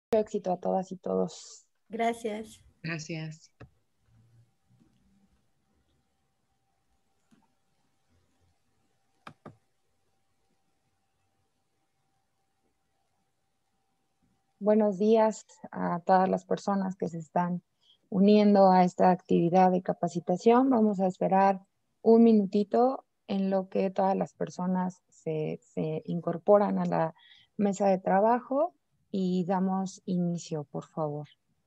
éxito a todas y todos. Gracias. Gracias. Buenos días a todas las personas que se están uniendo a esta actividad de capacitación. Vamos a esperar un minutito en lo que todas las personas se incorporan a la mesa de trabajo y damos inicio, por favor.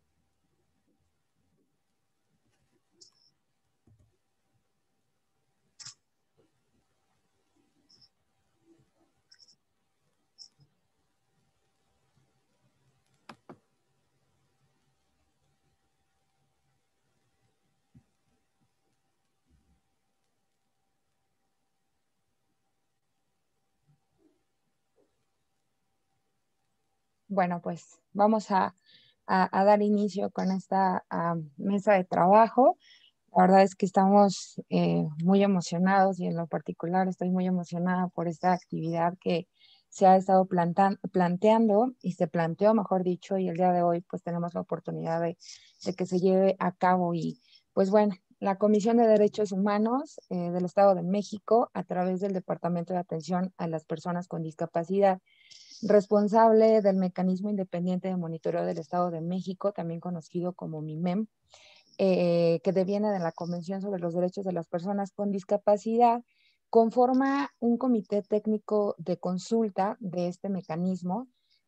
Bueno, pues vamos a dar inicio con esta mesa de trabajo. La verdad es que estamos muy emocionados y en lo particular estoy muy emocionada por esta actividad que se ha estado planteando y se planteó, mejor dicho, y el día de hoy pues tenemos la oportunidad de que se lleve a cabo. Y pues bueno, la Comisión de Derechos Humanos del Estado de México, a través del Departamento de Atención a las Personas con Discapacidad, responsable del Mecanismo Independiente de Monitoreo del Estado de México, también conocido como MIMEM, que deviene de la Convención sobre los Derechos de las Personas con Discapacidad, conforma un comité técnico de consulta de este mecanismo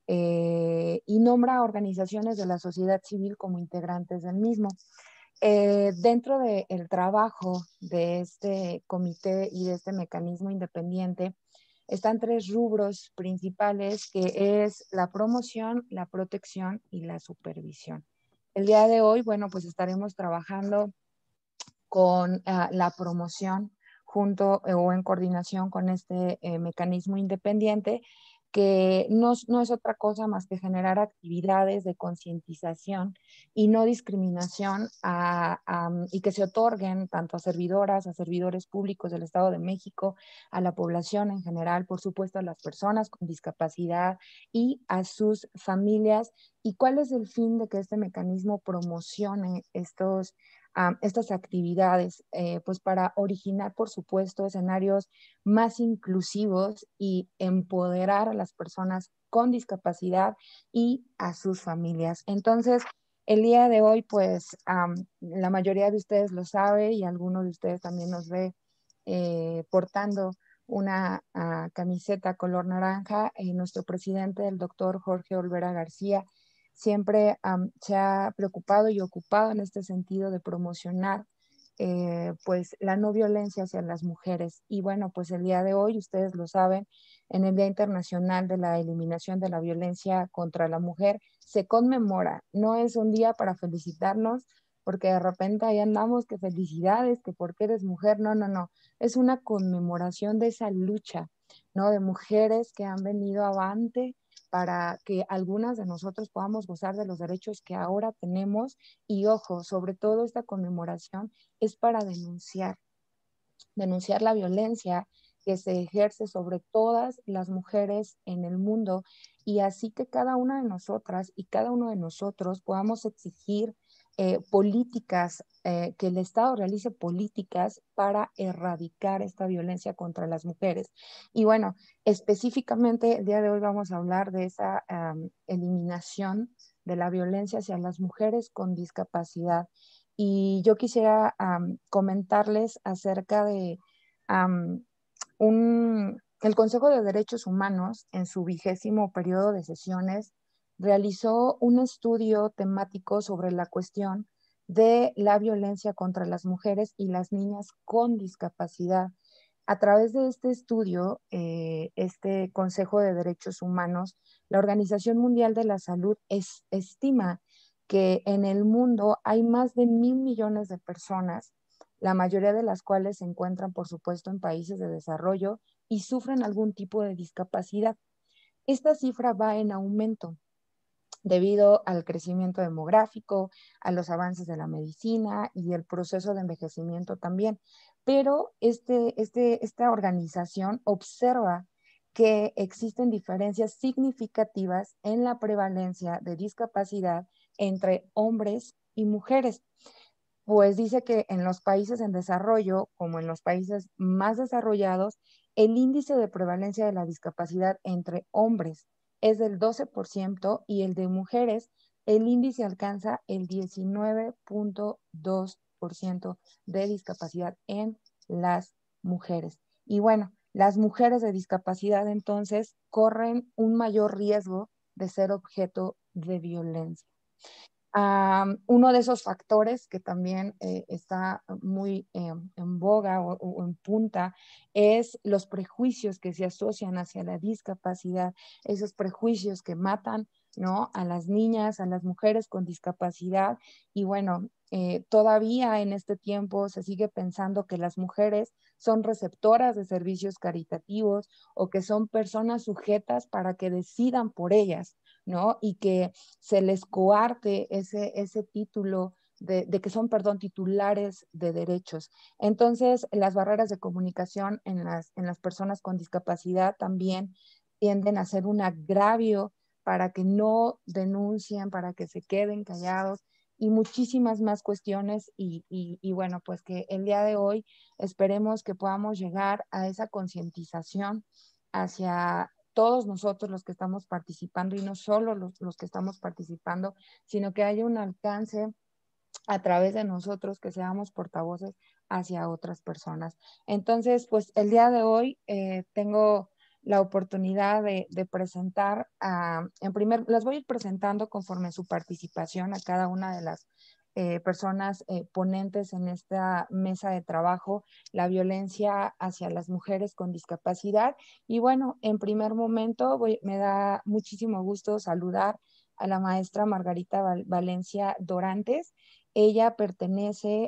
y nombra organizaciones de la sociedad civil como integrantes del mismo. Dentro del trabajo de este comité y de este mecanismo independiente, están tres rubros principales, que es la promoción, la protección y la supervisión. El día de hoy, bueno, pues estaremos trabajando con la promoción junto o en coordinación con este mecanismo independiente, que no es otra cosa más que generar actividades de concientización y no discriminación y que se otorguen tanto a servidoras, a servidores públicos del Estado de México, a la población en general, por supuesto a las personas con discapacidad y a sus familias. ¿Y cuál es el fin de que este mecanismo promocione estas actividades? Pues para originar, por supuesto, escenarios más inclusivos y empoderar a las personas con discapacidad y a sus familias. Entonces, el día de hoy, pues la mayoría de ustedes lo sabe y algunos de ustedes también nos ve portando una camiseta color naranja. Nuestro presidente, el doctor Jorge Olvera García, siempre se ha preocupado y ocupado en este sentido de promocionar pues la no violencia hacia las mujeres. Y bueno, pues el día de hoy, ustedes lo saben, en el Día Internacional de la Eliminación de la Violencia contra la Mujer, se conmemora. No es un día para felicitarnos, porque de repente ahí andamos, que felicidades, que porque eres mujer. No, no, no. Es una conmemoración de esa lucha, ¿no? De mujeres que han venido avante para que algunas de nosotros podamos gozar de los derechos que ahora tenemos. Y ojo, sobre todo esta conmemoración es para denunciar la violencia que se ejerce sobre todas las mujeres en el mundo, y así que cada una de nosotras y cada uno de nosotros podamos exigir políticas, que el Estado realice políticas para erradicar esta violencia contra las mujeres. Y bueno, específicamente el día de hoy vamos a hablar de esa eliminación de la violencia hacia las mujeres con discapacidad. Y yo quisiera comentarles acerca de el Consejo de Derechos Humanos, en su 20º periodo de sesiones, realizó un estudio temático sobre la cuestión de la violencia contra las mujeres y las niñas con discapacidad. A través de este estudio, este Consejo de Derechos Humanos, la Organización Mundial de la Salud estima que en el mundo hay más de 1.000 millones de personas, la mayoría de las cuales se encuentran, por supuesto, en países de desarrollo y sufren algún tipo de discapacidad. Esta cifra va en aumento debido al crecimiento demográfico, a los avances de la medicina y el proceso de envejecimiento también. Pero esta organización observa que existen diferencias significativas en la prevalencia de discapacidad entre hombres y mujeres. Pues dice que en los países en desarrollo, como en los países más desarrollados, el índice de prevalencia de la discapacidad entre hombres es del 12% y el de mujeres, el índice alcanza el 19.2% de discapacidad en las mujeres. Y bueno, las mujeres de discapacidad entonces corren un mayor riesgo de ser objeto de violencia. Uno de esos factores que también está muy en boga o en punta es los prejuicios que se asocian hacia la discapacidad, esos prejuicios que matan, ¿no? A las niñas, a las mujeres con discapacidad. Y bueno, todavía en este tiempo se sigue pensando que las mujeres son receptoras de servicios caritativos o que son personas sujetas para que decidan por ellas, ¿no? Y que se les coarte ese título de que son, perdón, titulares de derechos. Entonces, las barreras de comunicación en las personas con discapacidad también tienden a ser un agravio para que no denuncien, para que se queden callados y muchísimas más cuestiones y bueno, pues que el día de hoy esperemos que podamos llegar a esa concientización hacia todos nosotros los que estamos participando y no solo los que estamos participando, sino que haya un alcance a través de nosotros, que seamos portavoces hacia otras personas. Entonces, pues el día de hoy tengo la oportunidad de presentar, las voy a ir presentando conforme su participación a cada una de las personas ponentes en esta mesa de trabajo, la violencia hacia las mujeres con discapacidad. Y bueno, en primer momento me da muchísimo gusto saludar a la maestra Margarita Valencia Dorantes. Ella pertenece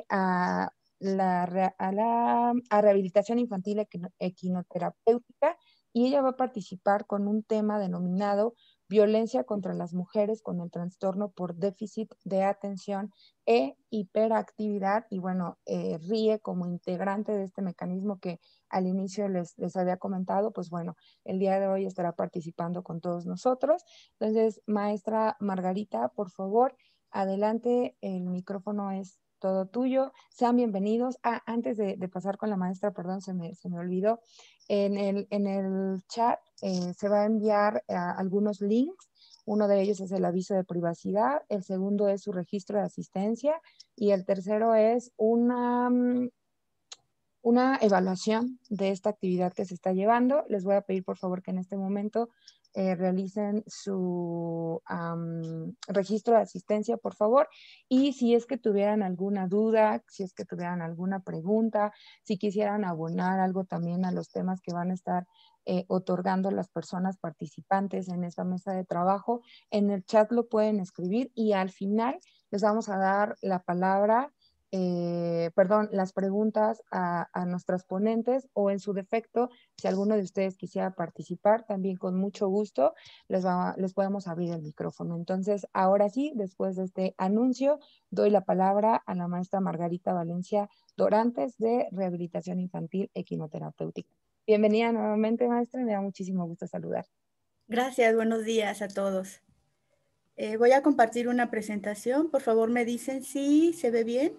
a rehabilitación infantil equinoterapéutica y ella va a participar con un tema denominado violencia contra las mujeres con el trastorno por déficit de atención e hiperactividad. Y bueno, RIE como integrante de este mecanismo que al inicio les había comentado, pues bueno, el día de hoy estará participando con todos nosotros. Entonces, maestra Margarita, por favor, adelante, el micrófono es todo tuyo. Sean bienvenidos. Antes de pasar con la maestra, perdón, se me olvidó. En el chat se va a enviar algunos links. Uno de ellos es el aviso de privacidad, el segundo es su registro de asistencia y el tercero es una evaluación de esta actividad que se está llevando. Les voy a pedir por favor que en este momento realicen su registro de asistencia, por favor. Y si es que tuvieran alguna duda, si es que tuvieran alguna pregunta, si quisieran abonar algo también a los temas que van a estar otorgando las personas participantes en esta mesa de trabajo, en el chat lo pueden escribir y al final les vamos a dar la palabra, perdón, las preguntas a nuestras ponentes o en su defecto, si alguno de ustedes quisiera participar, también con mucho gusto les podemos abrir el micrófono. Entonces, ahora sí, después de este anuncio, doy la palabra a la maestra Margarita Valencia Dorantes de Rehabilitación Infantil Equinoterapéutica. Bienvenida nuevamente, maestra, me da muchísimo gusto saludar. Gracias, buenos días a todos. Voy a compartir una presentación. Por favor, me dicen si se ve bien.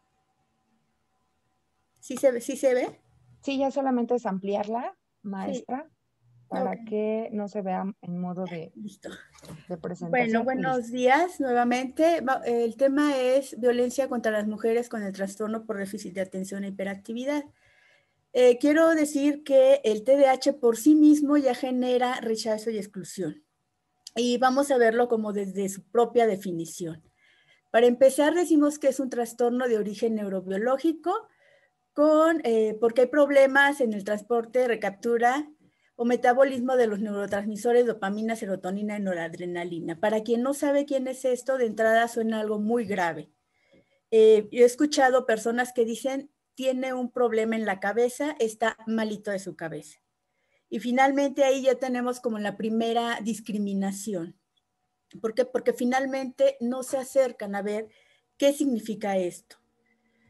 ¿Sí se ve? ¿Sí se ve? Sí, ya solamente es ampliarla, Sí. maestra, Ok, para que no se vea en modo listo. de Bueno, presentación. Listo. buenos días nuevamente. El tema es violencia contra las mujeres con el trastorno por déficit de atención e hiperactividad. Quiero decir que el TDAH por sí mismo ya genera rechazo y exclusión. Y vamos a verlo como desde su propia definición. Para empezar, decimos que es un trastorno de origen neurobiológico porque hay problemas en el transporte, recaptura o metabolismo de los neurotransmisores dopamina, serotonina y noradrenalina. Para quien no sabe quién es esto, de entrada suena algo muy grave. Yo he escuchado personas que dicen, tiene un problema en la cabeza, está malito de su cabeza. Y finalmente ahí ya tenemos como la primera discriminación. ¿Por qué? Porque finalmente no se acercan a ver qué significa esto.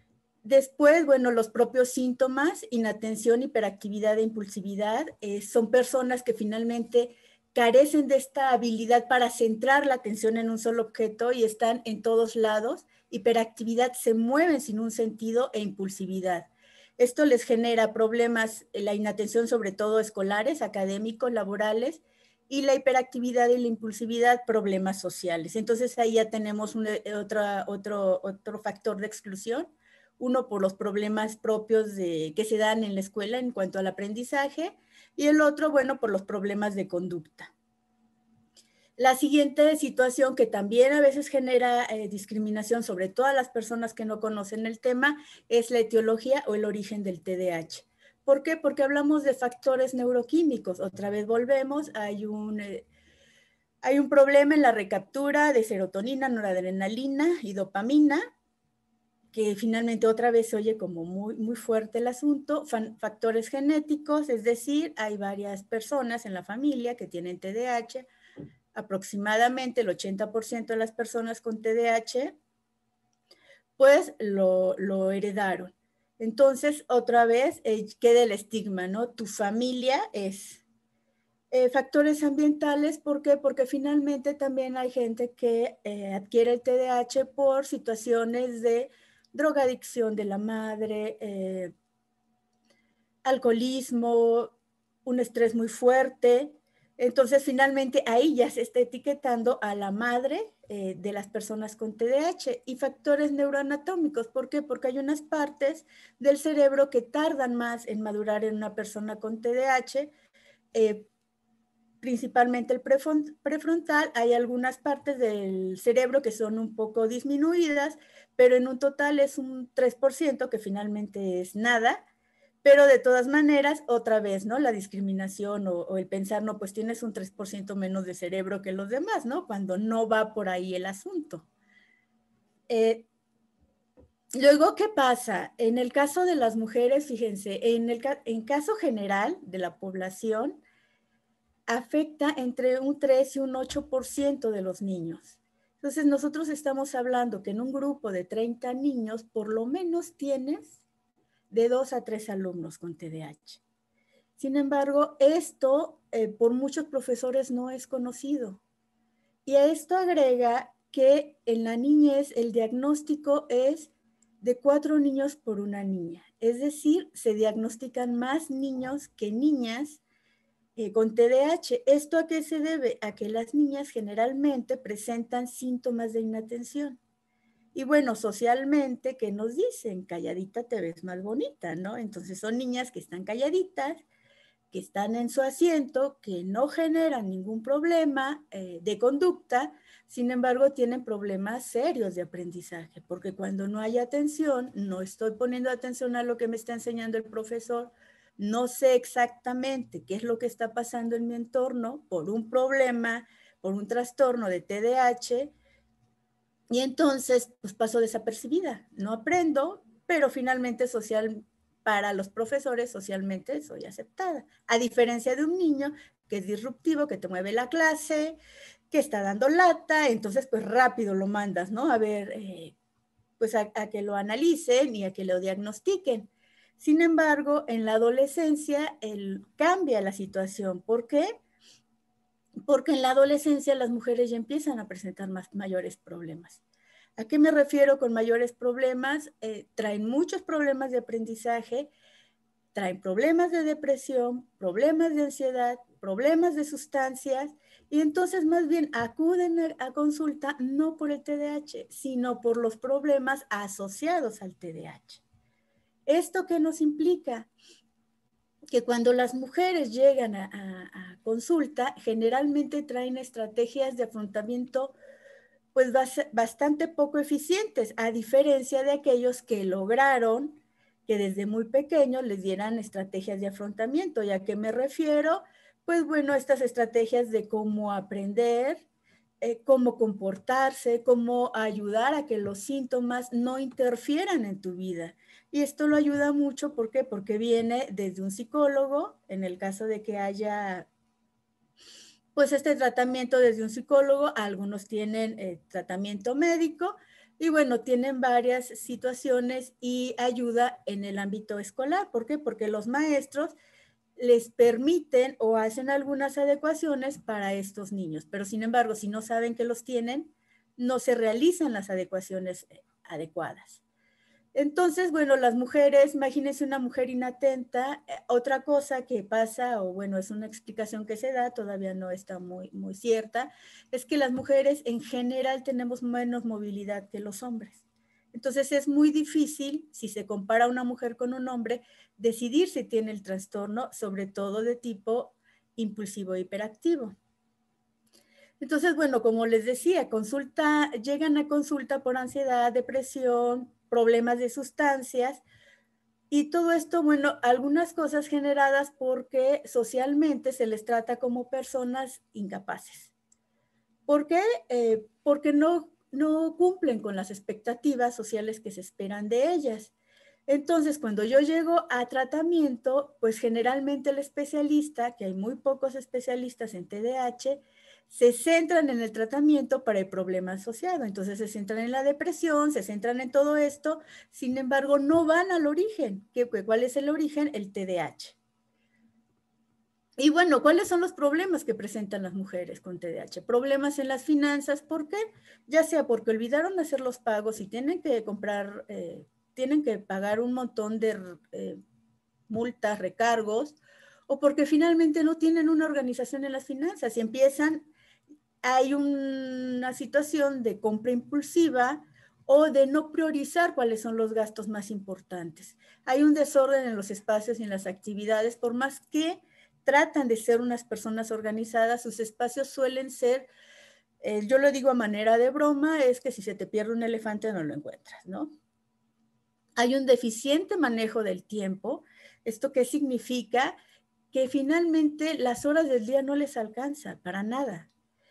Después, bueno, los propios síntomas, inatención, hiperactividad e impulsividad, son personas que finalmente carecen de esta habilidad para centrar la atención en un solo objeto y están en todos lados. Hiperactividad, se mueven sin un sentido, e impulsividad. Esto les genera problemas, la inatención sobre todo escolares, académicos, laborales, y la hiperactividad y la impulsividad, problemas sociales. Entonces ahí ya tenemos otro factor de exclusión. Uno por los problemas propios que se dan en la escuela en cuanto al aprendizaje, y el otro, bueno, por los problemas de conducta. La siguiente situación que también a veces genera discriminación sobre todas las personas que no conocen el tema es la etiología o el origen del TDAH. ¿Por qué? Porque hablamos de factores neuroquímicos. Otra vez volvemos, hay un problema en la recaptura de serotonina, noradrenalina y dopamina, que finalmente otra vez se oye como muy, muy fuerte el asunto. Factores genéticos, es decir, hay varias personas en la familia que tienen TDAH. Aproximadamente el 80% de las personas con TDAH, pues lo heredaron. Entonces, otra vez queda el estigma, ¿no? Tu familia es. Factores ambientales, ¿por qué? Porque finalmente también hay gente que adquiere el TDAH por situaciones de drogadicción de la madre, alcoholismo, un estrés muy fuerte. Entonces, finalmente, ahí ya se está etiquetando a la madre de las personas con TDAH. Y factores neuroanatómicos, ¿por qué? Porque hay unas partes del cerebro que tardan más en madurar en una persona con TDAH, principalmente el prefrontal. Hay algunas partes del cerebro que son un poco disminuidas, pero en un total es un 3%, que finalmente es nada. Pero de todas maneras, otra vez, ¿no? La discriminación o el pensar, no, pues tienes un 3% menos de cerebro que los demás, ¿no? Cuando no va por ahí el asunto. Luego, ¿qué pasa? En el caso de las mujeres, fíjense, en caso general de la población, afecta entre un 3 y un 8% de los niños. Entonces, nosotros estamos hablando que en un grupo de 30 niños, por lo menos tienes de 2 a 3 alumnos con TDAH. Sin embargo, esto por muchos profesores no es conocido. Y a esto agrega que en la niñez el diagnóstico es de 4 niños por una niña. Es decir, se diagnostican más niños que niñas con TDAH. ¿Esto a qué se debe? A que las niñas generalmente presentan síntomas de inatención. Y bueno, socialmente, ¿qué nos dicen? Calladita te ves más bonita, ¿no? Entonces son niñas que están calladitas, que están en su asiento, que no generan ningún problema de conducta, sin embargo tienen problemas serios de aprendizaje, porque cuando no hay atención, no estoy poniendo atención a lo que me está enseñando el profesor, no sé exactamente qué es lo que está pasando en mi entorno por un problema, por un trastorno de TDAH, y entonces pues paso desapercibida, no aprendo, pero finalmente para los profesores socialmente soy aceptada, a diferencia de un niño que es disruptivo, que te mueve la clase, que está dando lata, entonces pues rápido lo mandas, ¿no? A ver, pues a que lo analicen y a que lo diagnostiquen. Sin embargo, en la adolescencia cambia la situación. ¿Por qué? Porque en la adolescencia las mujeres ya empiezan a presentar mayores problemas. ¿A qué me refiero con mayores problemas? Traen muchos problemas de aprendizaje, traen problemas de depresión, problemas de ansiedad, problemas de sustancias, y entonces más bien acuden a consulta no por el TDAH, sino por los problemas asociados al TDAH. ¿Esto qué nos implica? Que cuando las mujeres llegan a consulta, generalmente traen estrategias de afrontamiento pues bastante poco eficientes, a diferencia de aquellos que lograron que desde muy pequeños les dieran estrategias de afrontamiento. ¿Y a qué me refiero? Pues bueno, estas estrategias de cómo aprender, cómo comportarse, cómo ayudar a que los síntomas no interfieran en tu vida. Y esto lo ayuda mucho, ¿por qué? Porque viene desde un psicólogo, en el caso de que haya pues este tratamiento desde un psicólogo. Algunos tienen tratamiento médico, Y bueno, tienen varias situaciones y ayuda en el ámbito escolar. ¿Por qué? Porque los maestros les permiten o hacen algunas adecuaciones para estos niños, pero sin embargo, si no saben que los tienen, no se realizan las adecuaciones adecuadas. Entonces, bueno, las mujeres, imagínense una mujer inatenta, otra cosa que pasa, o bueno, es una explicación que se da, todavía no está muy cierta, es que las mujeres en general tenemos menos movilidad que los hombres. Entonces es muy difícil, si se compara una mujer con un hombre, decidir si tiene el trastorno, sobre todo de tipo impulsivo e hiperactivo. Entonces, bueno, como les decía, llegan a consulta por ansiedad, depresión, problemas de sustancias y todo esto, bueno, algunas cosas generadas porque socialmente se les trata como personas incapaces. ¿Por qué? Porque no cumplen con las expectativas sociales que se esperan de ellas. Entonces, cuando yo llego a tratamiento, pues generalmente el especialista, que hay muy pocos especialistas en TDAH, se centran en el tratamiento para el problema asociado. Entonces se centran en la depresión, se centran en todo esto, sin embargo no van al origen. ¿Cuál es el origen? El TDAH. Y bueno, ¿cuáles son los problemas que presentan las mujeres con TDAH? Problemas en las finanzas, ¿por qué? Ya sea porque olvidaron hacer los pagos y tienen que comprar, tienen que pagar un montón de multas, recargos, o porque finalmente no tienen una organización en las finanzas y hay una situación de compra impulsiva o de no priorizar cuáles son los gastos más importantes. Hay un desorden en los espacios y en las actividades, por más que tratan de ser unas personas organizadas, sus espacios suelen ser, yo lo digo a manera de broma, es que si se te pierde un elefante no lo encuentras, ¿no? Hay un deficiente manejo del tiempo. ¿Esto qué significa? Que finalmente las horas del día no les alcanza para nada.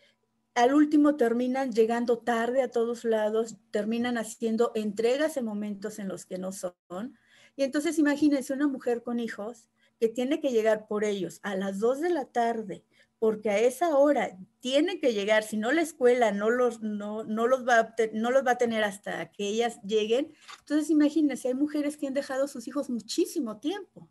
Al último terminan llegando tarde a todos lados, terminan haciendo entregas en momentos en los que no son. Y entonces imagínense una mujer con hijos que tiene que llegar por ellos a las 2 de la tarde, porque a esa hora tienen que llegar, si no la escuela no los va a tener hasta que ellas lleguen. Entonces imagínense, hay mujeres que han dejado a sus hijos muchísimo tiempo.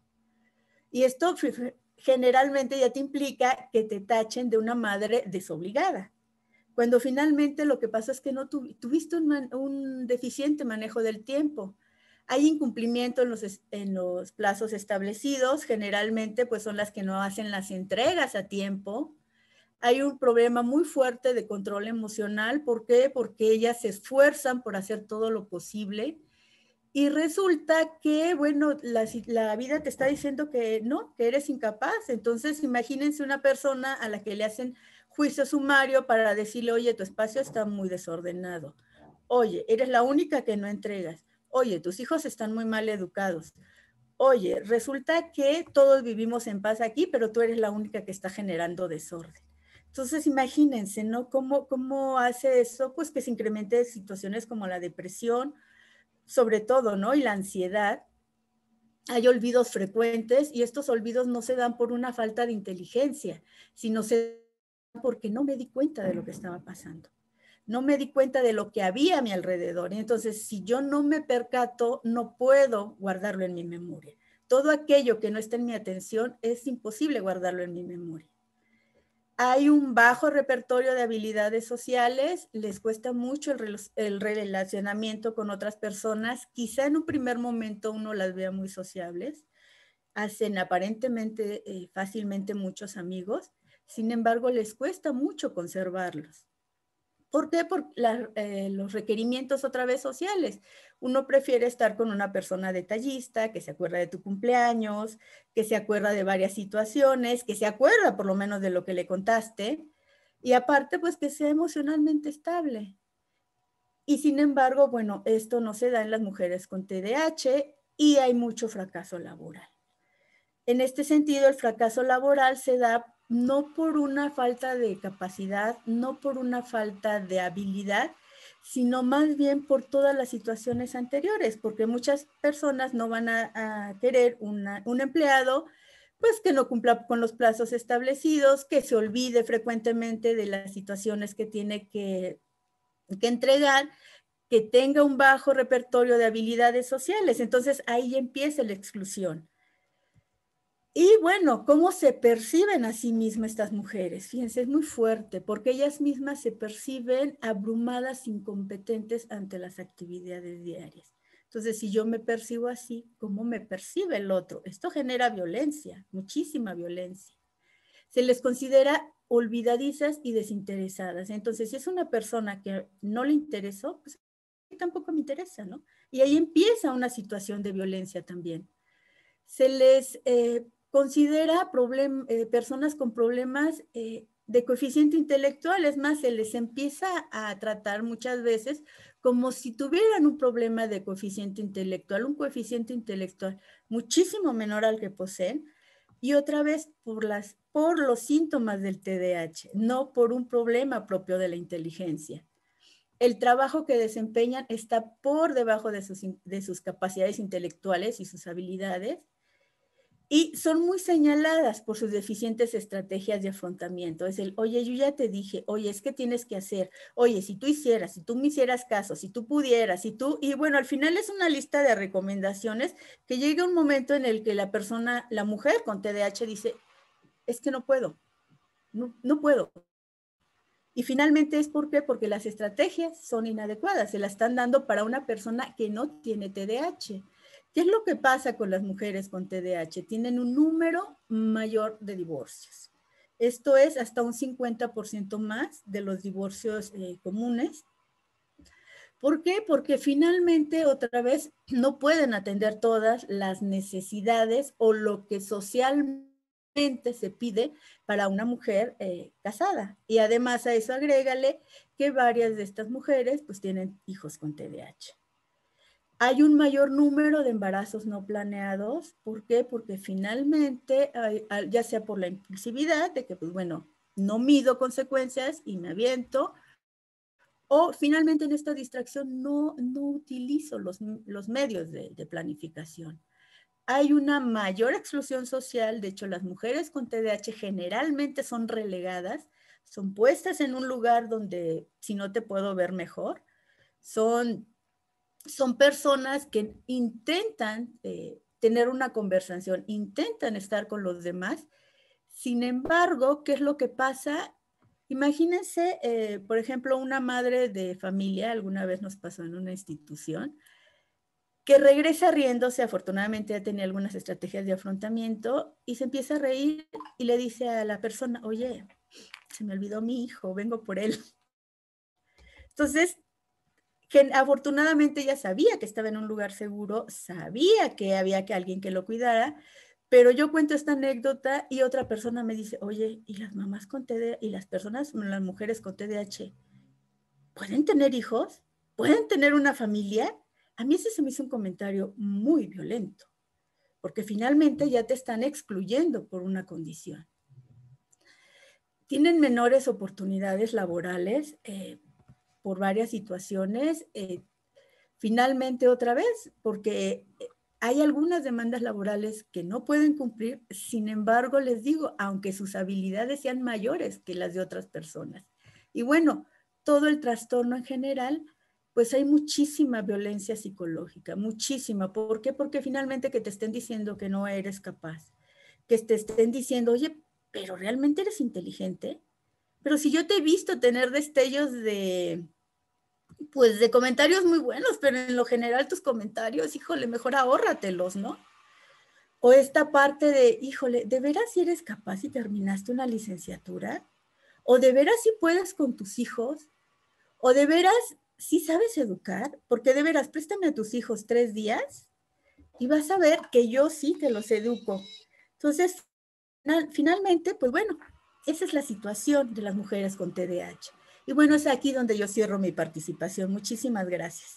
Y esto generalmente ya te implica que te tachen de una madre desobligada. Cuando finalmente lo que pasa es que no tuviste un deficiente manejo del tiempo. Hay incumplimiento en los plazos establecidos, generalmente pues son las que no hacen las entregas a tiempo. Hay un problema muy fuerte de control emocional. ¿Por qué? Porque ellas se esfuerzan por hacer todo lo posible y resulta que, bueno, la vida te está diciendo que no, que eres incapaz. Entonces, imagínense una persona a la que le hacen juicio sumario para decirle, oye, tu espacio está muy desordenado. Oye, eres la única que no entregas. Oye, tus hijos están muy mal educados. Oye, resulta que todos vivimos en paz aquí, pero tú eres la única que está generando desorden. Entonces, imagínense, ¿no? ¿Cómo hace eso? Pues que se incremente situaciones como la depresión, sobre todo, ¿no? Y la ansiedad. Hay olvidos frecuentes y estos olvidos no se dan por una falta de inteligencia, sino se dan porque no me di cuenta de lo que estaba pasando. No me di cuenta de lo que había a mi alrededor. Y entonces, si yo no me percato, no puedo guardarlo en mi memoria. Todo aquello que no está en mi atención es imposible guardarlo en mi memoria. Hay un bajo repertorio de habilidades sociales, les cuesta mucho el relacionamiento con otras personas, quizá en un primer momento uno las vea muy sociables, hacen aparentemente fácilmente muchos amigos, sin embargo les cuesta mucho conservarlos. ¿Por qué? Por los requerimientos otra vez sociales. Uno prefiere estar con una persona detallista, que se acuerda de tu cumpleaños, que se acuerda de varias situaciones, que se acuerda por lo menos de lo que le contaste, y aparte, pues que sea emocionalmente estable. Y sin embargo, bueno, esto no se da en las mujeres con TDAH y hay mucho fracaso laboral. En este sentido, el fracaso laboral se da no por una falta de capacidad, no por una falta de habilidad, sino más bien por todas las situaciones anteriores, porque muchas personas no van a querer un empleado pues que no cumpla con los plazos establecidos, que se olvide frecuentemente de las situaciones que tiene que entregar, que tenga un bajo repertorio de habilidades sociales. Entonces ahí empieza la exclusión. Y bueno, ¿cómo se perciben a sí mismas estas mujeres? Fíjense, es muy fuerte, porque ellas mismas se perciben abrumadas, incompetentes ante las actividades diarias. Entonces, si yo me percibo así, ¿cómo me percibe el otro? Esto genera violencia, muchísima violencia. Se les considera olvidadizas y desinteresadas. Entonces, si es una persona que no le interesó, pues tampoco me interesa, ¿no? Y ahí empieza una situación de violencia también. Se les considera personas con problemas de coeficiente intelectual, es más, se les empieza a tratar muchas veces como si tuvieran un problema de coeficiente intelectual, un coeficiente intelectual muchísimo menor al que poseen, y otra vez por los síntomas del TDAH, no por un problema propio de la inteligencia. El trabajo que desempeñan está por debajo de sus capacidades intelectuales y sus habilidades, y son muy señaladas por sus deficientes estrategias de afrontamiento. Es el, oye, yo ya te dije, oye, es que tienes que hacer, oye, si tú hicieras, si tú me hicieras caso, si tú pudieras, si tú, y bueno, al final es una lista de recomendaciones que llega un momento en el que la persona, la mujer con TDAH dice, es que no puedo, no puedo. Y finalmente es ¿por qué? Porque las estrategias son inadecuadas, se las están dando para una persona que no tiene TDAH. ¿Qué es lo que pasa con las mujeres con TDAH? Tienen un número mayor de divorcios. Esto es hasta un 50% más de los divorcios comunes. ¿Por qué? Porque finalmente, otra vez, no pueden atender todas las necesidades o lo que socialmente se pide para una mujer casada. Y además a eso agrégale que varias de estas mujeres pues tienen hijos con TDAH. Hay un mayor número de embarazos no planeados. ¿Por qué? Porque finalmente, ya sea por la impulsividad de que, pues bueno, no mido consecuencias y me aviento, o finalmente en esta distracción no utilizo los medios de planificación. Hay una mayor exclusión social, de hecho las mujeres con TDAH generalmente son relegadas, son puestas en un lugar donde si no te puedo ver mejor, son personas que intentan tener una conversación, intentan estar con los demás. Sin embargo, ¿qué es lo que pasa? Imagínense, por ejemplo, una madre de familia, alguna vez nos pasó en una institución, que regresa riéndose, afortunadamente ya tenía algunas estrategias de afrontamiento, y se empieza a reír y le dice a la persona, oye, se me olvidó mi hijo, vengo por él. Entonces, afortunadamente ella sabía que estaba en un lugar seguro, sabía que había que alguien que lo cuidara, pero yo cuento esta anécdota y otra persona me dice, oye, ¿y las mamás con TDAH y las mujeres con TDAH, pueden tener hijos? ¿Pueden tener una familia? A mí ese se me hizo un comentario muy violento, porque finalmente ya te están excluyendo por una condición. Tienen menores oportunidades laborales por varias situaciones. Finalmente, otra vez, porque hay algunas demandas laborales que no pueden cumplir, sin embargo, les digo, aunque sus habilidades sean mayores que las de otras personas. Y bueno, todo el trastorno en general, pues hay muchísima violencia psicológica, muchísima. ¿Por qué? Porque finalmente que te estén diciendo que no eres capaz, que te estén diciendo, oye, pero realmente eres inteligente. Pero si yo te he visto tener destellos pues de comentarios muy buenos, pero en lo general tus comentarios, híjole, mejor ahórratelos, ¿no? O esta parte de, híjole, ¿de veras si eres capaz y terminaste una licenciatura? ¿O de veras si puedes con tus hijos? ¿O de veras si sabes educar? Porque de veras, préstame a tus hijos 3 días y vas a ver que yo sí te los educo. Entonces, finalmente, pues bueno, esa es la situación de las mujeres con TDAH. Y bueno, es aquí donde yo cierro mi participación. Muchísimas gracias.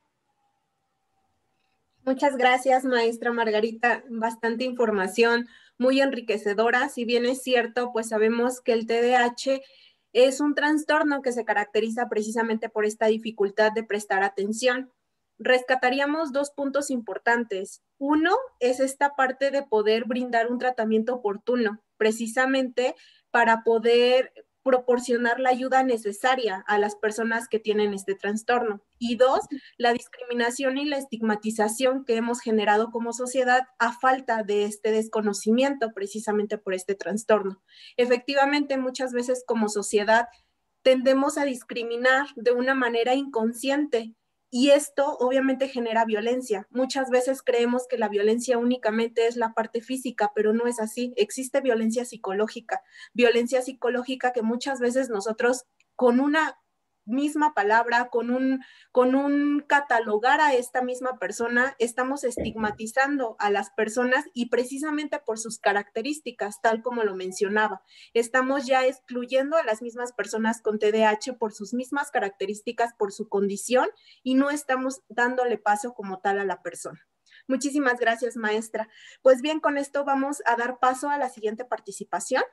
Muchas gracias, maestra Margarita. Bastante información, muy enriquecedora. Si bien es cierto, pues sabemos que el TDAH es un trastorno que se caracteriza precisamente por esta dificultad de prestar atención. Rescataríamos 2 puntos importantes. Uno es esta parte de poder brindar un tratamiento oportuno, precisamente para poder proporcionar la ayuda necesaria a las personas que tienen este trastorno. Y dos, la discriminación y la estigmatización que hemos generado como sociedad a falta de este desconocimiento precisamente por este trastorno. Efectivamente, muchas veces como sociedad tendemos a discriminar de una manera inconsciente y esto obviamente genera violencia. Muchas veces creemos que la violencia únicamente es la parte física, pero no es así. Existe violencia psicológica que muchas veces nosotros con una misma palabra, con un catalogar a esta misma persona, estamos estigmatizando a las personas y precisamente por sus características, tal como lo mencionaba. Estamos ya excluyendo a las mismas personas con TDAH por sus mismas características, por su condición, y no estamos dándole paso como tal a la persona. Muchísimas gracias, maestra. Pues bien, con esto vamos a dar paso a la siguiente participación.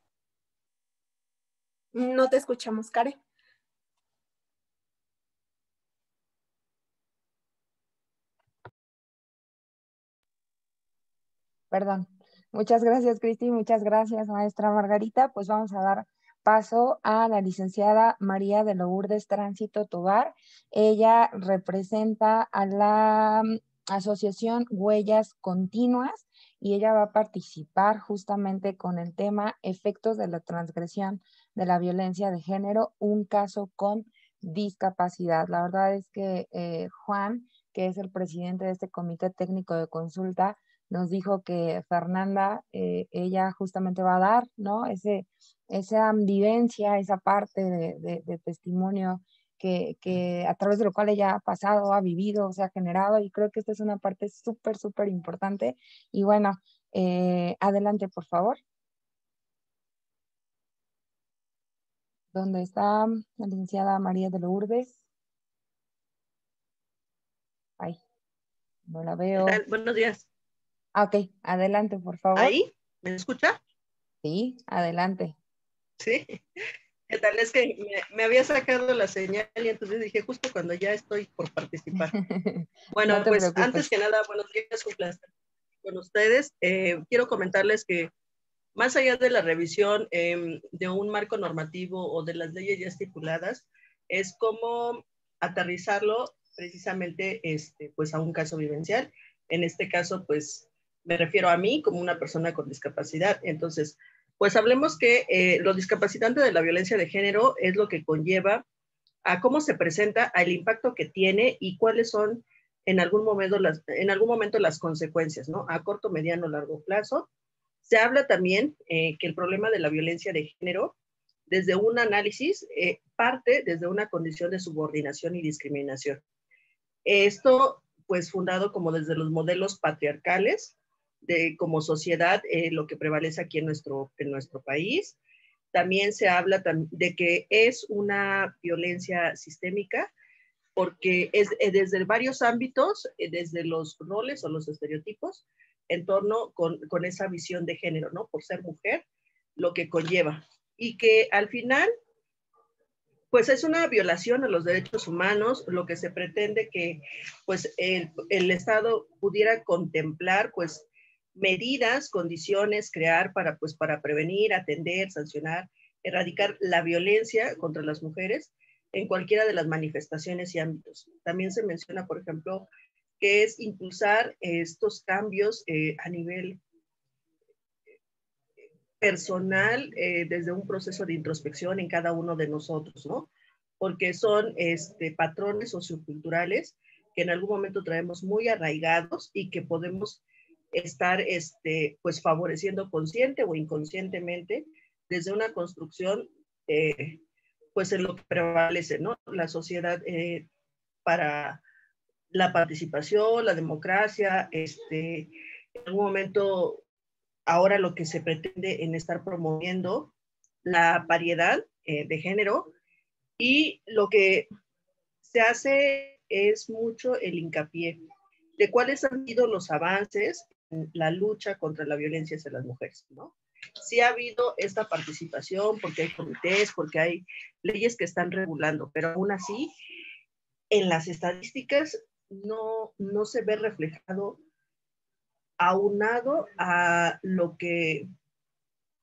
No te escuchamos, Karen. Perdón. Muchas gracias, Cristi. Muchas gracias, maestra Margarita. Pues vamos a dar paso a la licenciada María de Lourdes Tránsito Tobar. Ella representa a la Asociación Huellas Continuas y ella va a participar justamente con el tema Efectos de la transgresión de la violencia de género, un caso con discapacidad. La verdad es que Juan, que es el presidente de este comité técnico de consulta, nos dijo que Fernanda, ella justamente va a dar, ¿no? Esa vivencia, esa parte de testimonio que a través de lo cual ella ha pasado, ha vivido, se ha generado, y creo que esta es una parte súper, súper importante. Y bueno, adelante, por favor. ¿Dónde está la licenciada María de Lourdes? Ay, no la veo. ¿Qué tal? Buenos días. Ok, adelante, por favor. ¿Ahí? ¿Me escucha? Sí, adelante. Sí. ¿Qué tal? Es que me había sacado la señal y entonces dije justo cuando ya estoy por participar. Bueno, No te pues preocupes. antes que nada, buenos días, un placer con ustedes. Quiero comentarles que más allá de la revisión de un marco normativo o de las leyes ya estipuladas, es como aterrizarlo precisamente pues a un caso vivencial. En este caso, pues me refiero a mí como una persona con discapacidad. Entonces, pues hablemos que lo discapacitante de la violencia de género es lo que conlleva a cómo se presenta, al impacto que tiene y cuáles son en algún momento las consecuencias, ¿no? A corto, mediano, largo plazo. Se habla también que el problema de la violencia de género, desde un análisis, parte desde una condición de subordinación y discriminación. Esto, pues, fundado como desde los modelos patriarcales, como sociedad, lo que prevalece aquí en nuestro país. También se habla de que es una violencia sistémica, porque es desde varios ámbitos, desde los roles o los estereotipos, en torno con esa visión de género, ¿no? Por ser mujer, lo que conlleva. Y que al final, pues es una violación a los derechos humanos, lo que se pretende que, pues, el Estado pudiera contemplar, pues, medidas, condiciones, crear pues, para prevenir, atender, sancionar, erradicar la violencia contra las mujeres en cualquiera de las manifestaciones y ámbitos. También se menciona, por ejemplo, que es impulsar estos cambios a nivel personal, desde un proceso de introspección en cada uno de nosotros, ¿no? Porque son patrones socioculturales que en algún momento traemos muy arraigados y que podemos estar pues favoreciendo consciente o inconscientemente desde una construcción pues en lo que prevalece, ¿no? La sociedad para la participación, la democracia, en algún momento ahora lo que se pretende en estar promoviendo la variedad de género, y lo que se hace es mucho el hincapié de cuáles han sido los avances en la lucha contra la violencia hacia las mujeres, ¿no? Sí ha habido esta participación porque hay comités, porque hay leyes que están regulando, pero aún así en las estadísticas no se ve reflejado aunado a lo que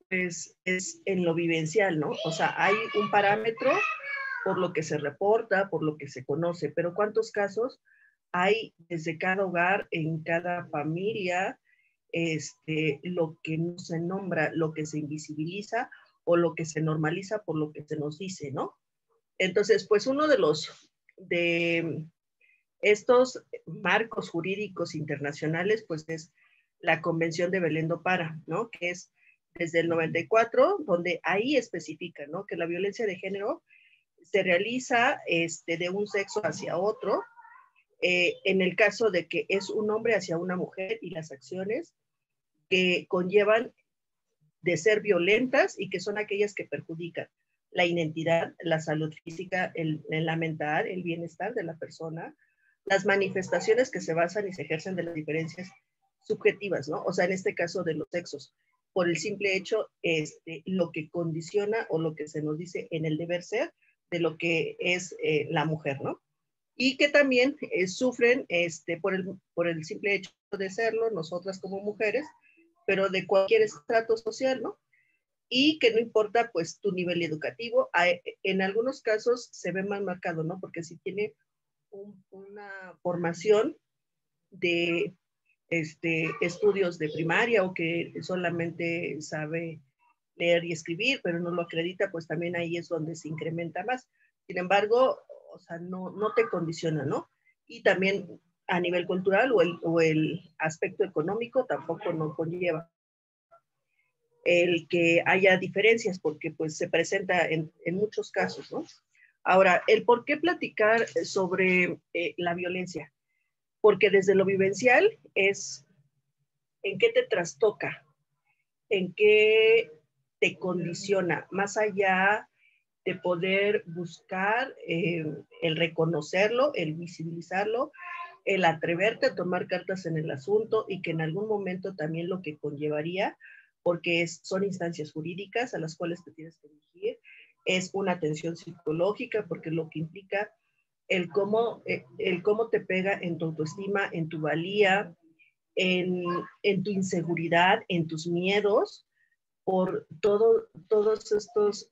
pues es en lo vivencial, ¿no? O sea, hay un parámetro por lo que se reporta, por lo que se conoce, pero ¿cuántos casos hay desde cada hogar, en cada familia, lo que no se nombra, lo que se invisibiliza o lo que se normaliza por lo que se nos dice, ¿no? Entonces, pues uno de estos marcos jurídicos internacionales, pues es la Convención de Belén do Pará, ¿no? Que es desde el 94, donde ahí especifica, ¿no? Que la violencia de género se realiza de un sexo hacia otro, en el caso de que es un hombre hacia una mujer y las acciones que conllevan de ser violentas y que son aquellas que perjudican la identidad, la salud física, la mental, el bienestar de la persona, las manifestaciones que se basan y se ejercen de las diferencias subjetivas, ¿no? O sea, en este caso de los sexos, por el simple hecho, lo que condiciona o lo que se nos dice en el deber ser de lo que es la mujer, ¿no? Y que también sufren por el simple hecho de serlo, nosotras como mujeres, pero de cualquier estrato social, ¿no? Y que no importa pues tu nivel educativo, en algunos casos se ve más marcado, ¿no? Porque si tiene una formación de estudios de primaria o que solamente sabe leer y escribir, pero no lo acredita, pues también ahí es donde se incrementa más. Sin embargo, o sea, no te condiciona, ¿no? Y también a nivel cultural o el aspecto económico tampoco no conlleva el que haya diferencias, porque pues se presenta en muchos casos, ¿no? Ahora, el por qué platicar sobre la violencia, porque desde lo vivencial es en qué te trastoca, en qué te condiciona, más allá de poder buscar el reconocerlo, el visibilizarlo, el atreverte a tomar cartas en el asunto y que en algún momento también lo que conllevaría, porque son instancias jurídicas a las cuales te tienes que dirigir, es una atención psicológica, porque lo que implica el cómo te pega en tu autoestima, en tu valía, en tu inseguridad, en tus miedos, por todos estos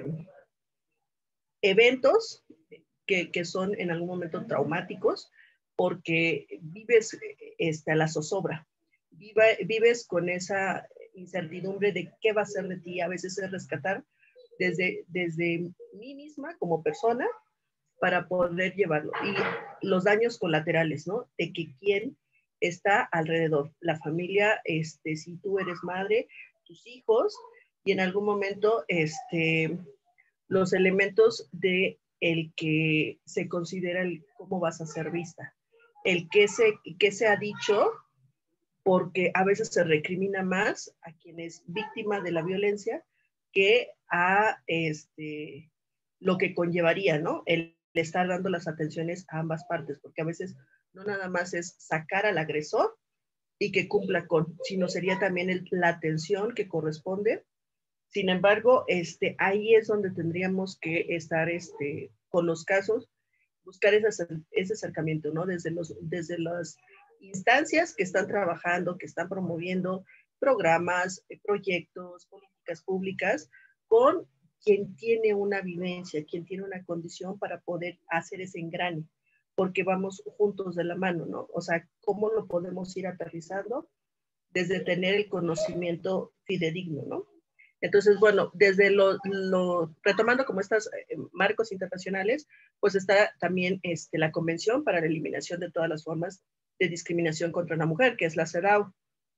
eventos que son en algún momento traumáticos, porque vives a la zozobra, vives con esa incertidumbre de qué va a ser de ti, a veces es rescatar desde mí misma como persona para poder llevarlo. Y los daños colaterales, ¿no? De que quién está alrededor, la familia, si tú eres madre, tus hijos, y en algún momento, los elementos de el que se considera el cómo vas a ser vista, el que se ha dicho, porque a veces se recrimina más a quien es víctima de la violencia que a lo que conllevaría, ¿no? El estar dando las atenciones a ambas partes, porque a veces no nada más es sacar al agresor y que cumpla con, sino sería también la atención que corresponde. Sin embargo, ahí es donde tendríamos que estar con los casos, buscar ese acercamiento, ¿no? Desde las instancias que están trabajando, que están promoviendo programas, proyectos, políticas públicas, con quien tiene una vivencia, quien tiene una condición para poder hacer ese engrane, porque vamos juntos de la mano, ¿no? O sea, ¿cómo lo podemos ir aterrizando? Desde tener el conocimiento fidedigno, ¿no? Entonces, bueno, desde retomando como estos marcos internacionales, pues está también la Convención para la Eliminación de todas las formas de discriminación contra la mujer, que es la CEDAW.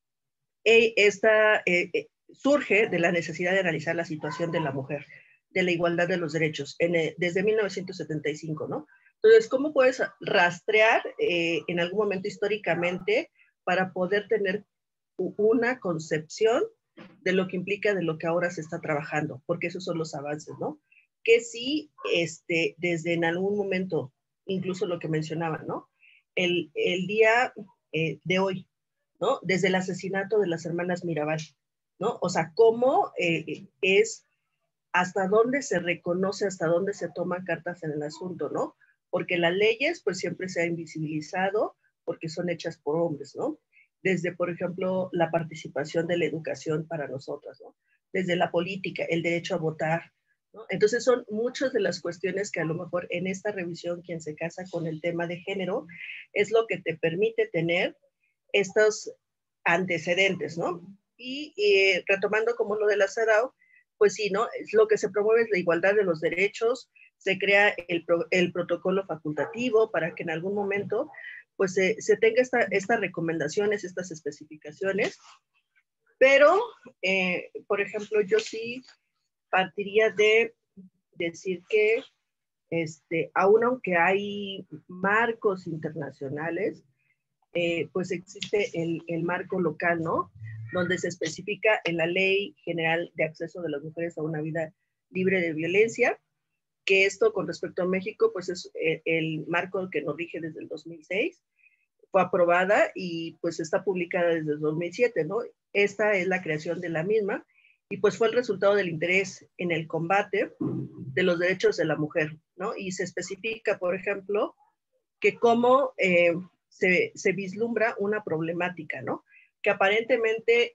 Esta surge de la necesidad de analizar la situación de la mujer, de la igualdad de los derechos, desde 1975, ¿no? Entonces, ¿cómo puedes rastrear en algún momento históricamente para poder tener una concepción de lo que implica de lo que ahora se está trabajando? Porque esos son los avances, ¿no? Que sí, desde en algún momento, incluso lo que mencionaba, ¿no? El día de hoy, ¿no? Desde el asesinato de las hermanas Mirabal, ¿no? O sea, cómo es, hasta dónde se reconoce, hasta dónde se toman cartas en el asunto, ¿no? Porque las leyes, pues siempre se han invisibilizado porque son hechas por hombres, ¿no? Desde, por ejemplo, la participación de la educación para nosotras, ¿no? desde la política, el derecho a votar, ¿no? Entonces son muchas de las cuestiones que a lo mejor en esta revisión quien se casa con el tema de género es lo que te permite tener estos antecedentes, ¿no? Y retomando como lo de la CEDAW, pues sí, ¿no? Es lo que se promueve es la igualdad de los derechos, se crea el protocolo facultativo para que en algún momento pues se tenga estas recomendaciones, estas especificaciones, pero, por ejemplo, yo sí partiría de decir que aún aunque hay marcos internacionales, pues existe el marco local, ¿no? Donde se especifica en la Ley General de Acceso de las Mujeres a una Vida Libre de Violencia, que esto con respecto a México, pues es el marco que nos rige desde el 2006, fue aprobada y pues está publicada desde el 2007, ¿no? Esta es la creación de la misma y pues fue el resultado del interés en el combate de los derechos de la mujer, ¿no? Y se especifica, por ejemplo, que cómo se vislumbra una problemática, ¿no? Que aparentemente,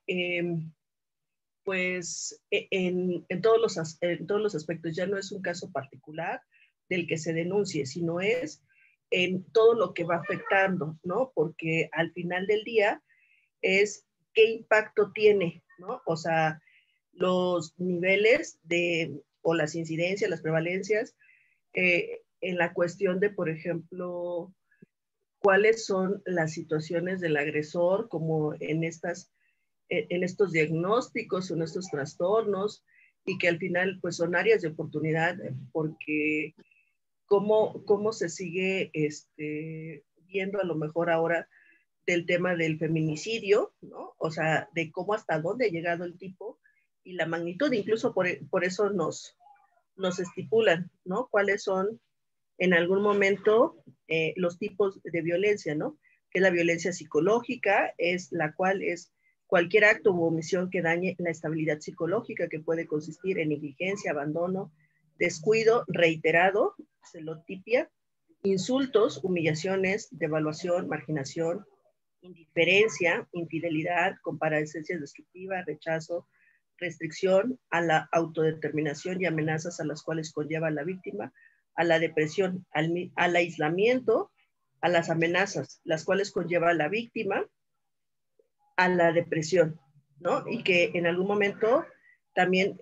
pues en todos los aspectos ya no es un caso particular del que se denuncie, sino es en todo lo que va afectando, ¿no? Porque al final del día es qué impacto tiene, ¿no? O sea, los niveles o las incidencias, las prevalencias, en la cuestión de, por ejemplo, cuáles son las situaciones del agresor, como en estos diagnósticos, en estos trastornos, y que al final pues son áreas de oportunidad, porque cómo se sigue viendo a lo mejor ahora del tema del feminicidio, ¿no? O sea, de cómo hasta dónde ha llegado el tipo y la magnitud, incluso por eso nos estipulan, ¿no? Cuáles son en algún momento los tipos de violencia, ¿no? Que es la violencia psicológica, es la cual es cualquier acto u omisión que dañe la estabilidad psicológica, que puede consistir en negligencia, abandono, descuido reiterado, celotipia, insultos, humillaciones, devaluación, marginación, indiferencia, infidelidad, comparecencia destructiva, rechazo, restricción a la autodeterminación y amenazas a las cuales conlleva la víctima, a la depresión, al aislamiento, a las amenazas, las cuales conlleva la víctima, a la depresión, ¿no? Y que en algún momento también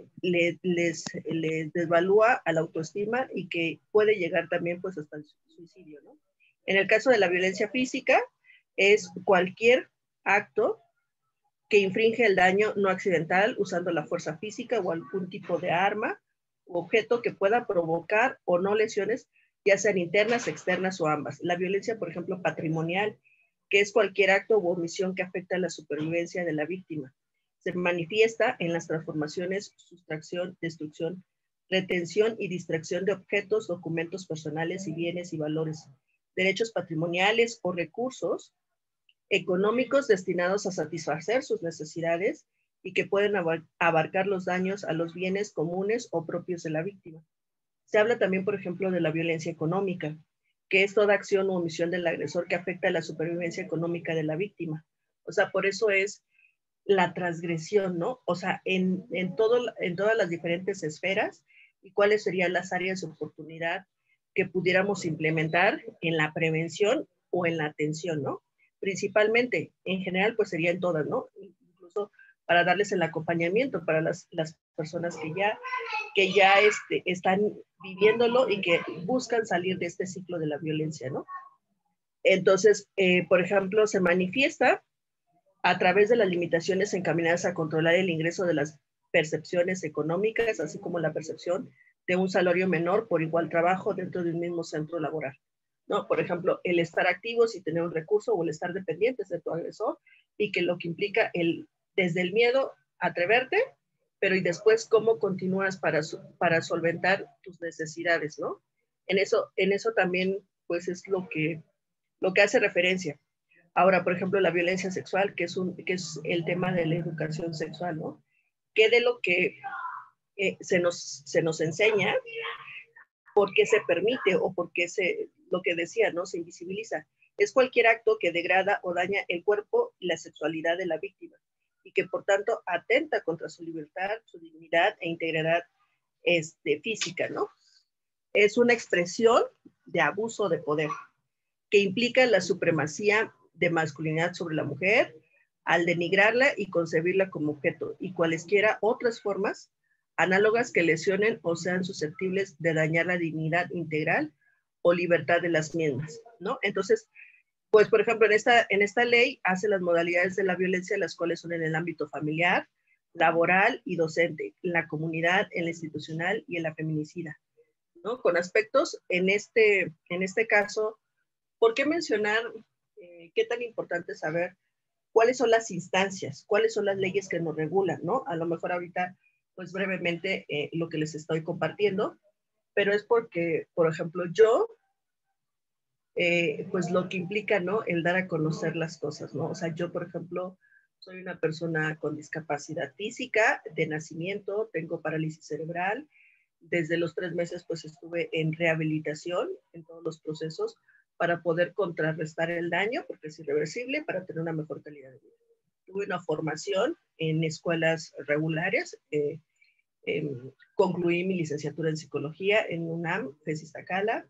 les desvalúa a la autoestima y que puede llegar también pues hasta el suicidio, ¿no? En el caso de la violencia física, es cualquier acto que infringe el daño no accidental usando la fuerza física o algún tipo de arma u objeto que pueda provocar o no lesiones, ya sean internas, externas o ambas. La violencia, por ejemplo, patrimonial, que es cualquier acto u omisión que afecta a la supervivencia de la víctima. Se manifiesta en las transformaciones, sustracción, destrucción, retención y distracción de objetos, documentos personales y bienes y valores, derechos patrimoniales o recursos económicos destinados a satisfacer sus necesidades y que pueden abarcar los daños a los bienes comunes o propios de la víctima. Se habla también, por ejemplo, de la violencia económica, que es toda acción o omisión del agresor que afecta a la supervivencia económica de la víctima. O sea, por eso es la transgresión, ¿no? O sea, en todas las diferentes esferas y cuáles serían las áreas de oportunidad que pudiéramos implementar en la prevención o en la atención, ¿no? Principalmente, en general, pues serían todas, ¿no? Incluso para darles el acompañamiento para las personas que ya están viviéndolo y que buscan salir de este ciclo de la violencia, ¿no? Entonces, por ejemplo, se manifiesta a través de las limitaciones encaminadas a controlar el ingreso de las percepciones económicas, así como la percepción de un salario menor por igual trabajo dentro de un mismo centro laboral, ¿no? Por ejemplo, el estar activos y tener un recurso o el estar dependientes de tu agresor y que lo que implica desde el miedo atreverte, pero y después cómo continúas para solventar tus necesidades, ¿no? En eso también, pues es lo que hace referencia. Ahora, por ejemplo, la violencia sexual, que es el tema de la educación sexual, ¿no? Que de lo que se nos enseña, por qué se permite o por qué lo que decía, ¿no? Se invisibiliza. Es cualquier acto que degrada o daña el cuerpo y la sexualidad de la víctima, y que por tanto atenta contra su libertad, su dignidad e integridad física, ¿no? Es una expresión de abuso de poder que implica la supremacía de masculinidad sobre la mujer al denigrarla y concebirla como objeto y cualesquiera otras formas análogas que lesionen o sean susceptibles de dañar la dignidad integral o libertad de las mismas, ¿no? Entonces, pues, por ejemplo, en esta ley hace las modalidades de la violencia, las cuales son en el ámbito familiar, laboral y docente, en la comunidad, en la institucional y en la feminicida, ¿no? Con aspectos, en este caso, ¿por qué mencionar qué tan importante es saber cuáles son las instancias, cuáles son las leyes que nos regulan, ¿no? A lo mejor ahorita, pues brevemente, lo que les estoy compartiendo, pero es porque, por ejemplo, yo, pues lo que implica, ¿no? El dar a conocer las cosas, ¿no? O sea, yo, por ejemplo, soy una persona con discapacidad física de nacimiento, tengo parálisis cerebral. Desde los 3 meses, pues estuve en rehabilitación en todos los procesos para poder contrarrestar el daño, porque es irreversible, para tener una mejor calidad de vida. Tuve una formación en escuelas regulares, concluí mi licenciatura en psicología en UNAM, FES Iztacala.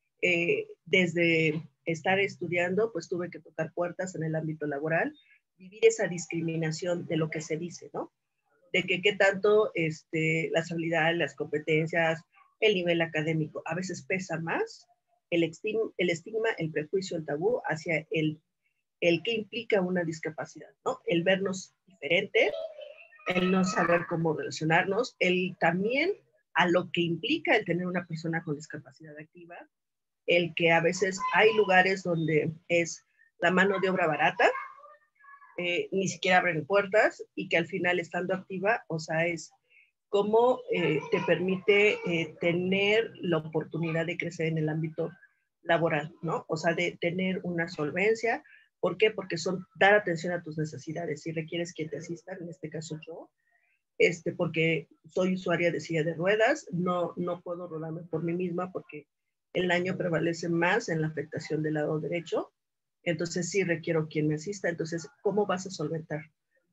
Desde estar estudiando, pues tuve que tocar puertas en el ámbito laboral, vivir esa discriminación de lo que se dice, ¿no? De que qué tanto las habilidades, las competencias, el nivel académico, a veces pesa más el estigma, el prejuicio, el tabú hacia el que implica una discapacidad, ¿no? El vernos diferente, el no saber cómo relacionarnos, el también a lo que implica el tener una persona con discapacidad activa, el que a veces hay lugares donde es la mano de obra barata, ni siquiera abren puertas y que al final estando activa, o sea, es cómo te permite tener la oportunidad de crecer en el ámbito laboral, ¿no? O sea, de tener una solvencia. ¿Por qué? Porque son dar atención a tus necesidades. Si requieres que te asistan, en este caso yo, porque soy usuaria de silla de ruedas, no puedo rodarme por mí misma porque el daño prevalece más en la afectación del lado derecho. Entonces sí requiero quien me asista. Entonces, ¿cómo vas a solventar?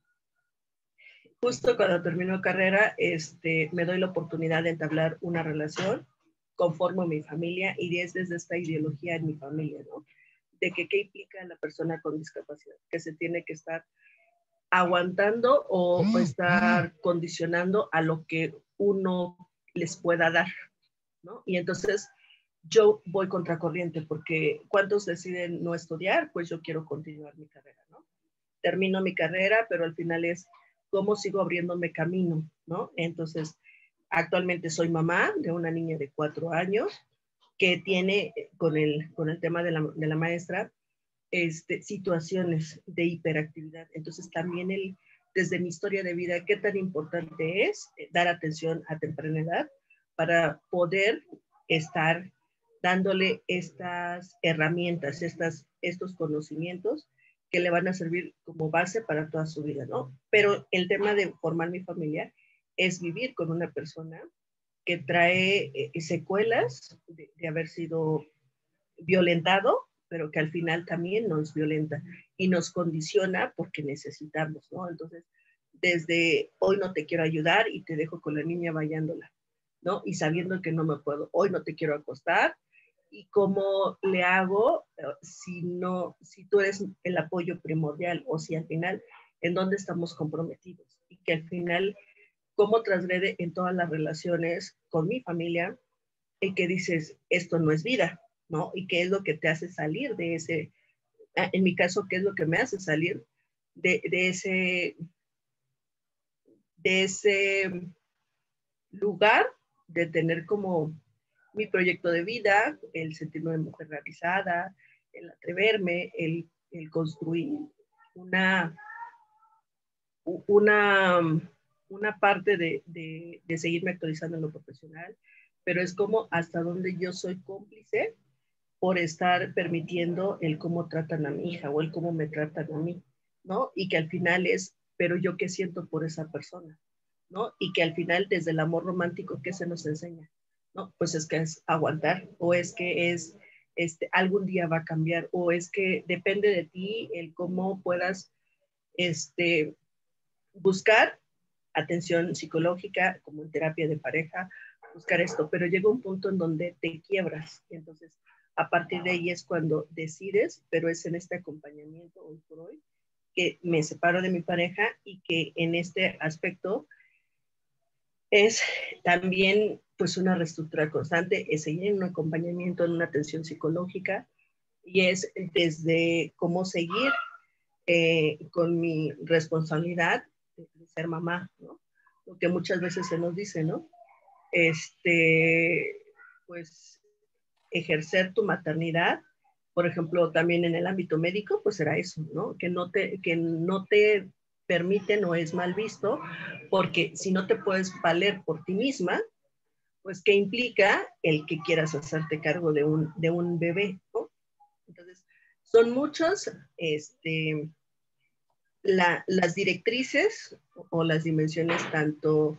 Justo cuando termino carrera, me doy la oportunidad de entablar una relación, conformo mi familia y es desde esta ideología en mi familia, ¿no? De que qué implica la persona con discapacidad, que se tiene que estar aguantando o estar condicionando a lo que uno les pueda dar, ¿no? Y entonces yo voy contracorriente porque ¿cuántos deciden no estudiar? Pues yo quiero continuar mi carrera, ¿no? Termino mi carrera, pero al final es cómo sigo abriéndome camino, ¿no? Entonces, actualmente soy mamá de una niña de 4 años que tiene, con el tema de la maestra, situaciones de hiperactividad. Entonces, también desde mi historia de vida, qué tan importante es dar atención a temprana edad para poder estar dándole estas herramientas, estos conocimientos que le van a servir como base para toda su vida, ¿no? Pero el tema de formar mi familia es vivir con una persona que trae secuelas de haber sido violentado, pero que al final también nos violenta y nos condiciona porque necesitamos, ¿no? Entonces, desde hoy no te quiero ayudar y te dejo con la niña bailándola, ¿no? Y sabiendo que no me puedo, hoy no te quiero acostar, y cómo le hago si tú eres el apoyo primordial o si al final en dónde estamos comprometidos y que al final cómo transgrede en todas las relaciones con mi familia y que dices esto no es vida, ¿no? Y qué es lo que te hace salir de ese, en mi caso, qué es lo que me hace salir de ese lugar de tener como mi proyecto de vida, el sentirme de mujer realizada, el atreverme, el construir una parte de seguirme actualizando en lo profesional, pero es como hasta donde yo soy cómplice por estar permitiendo el cómo tratan a mi hija o el cómo me tratan a mí, ¿no? Y que al final es, pero yo qué siento por esa persona, ¿no? Y que al final desde el amor romántico, ¿qué se nos enseña? ¿No? Pues es que es aguantar o es que es, algún día va a cambiar o es que depende de ti el cómo puedas, buscar atención psicológica, como en terapia de pareja, buscar esto, pero llega un punto en donde te quiebras. Entonces, a partir de ahí es cuando decides, pero es en este acompañamiento hoy por hoy, que me separo de mi pareja y que en este aspecto es también pues una reestructura constante, es seguir en un acompañamiento, en una atención psicológica, y es desde cómo seguir con mi responsabilidad de ser mamá, ¿no? Lo que muchas veces se nos dice, ¿no? Pues ejercer tu maternidad, por ejemplo, también en el ámbito médico, pues será eso, ¿no? Que no te permiten o es mal visto, porque si no te puedes valer por ti misma, pues ¿qué implica el que quieras hacerte cargo de un bebé, ¿no? Entonces, son muchos, las directrices o las dimensiones tanto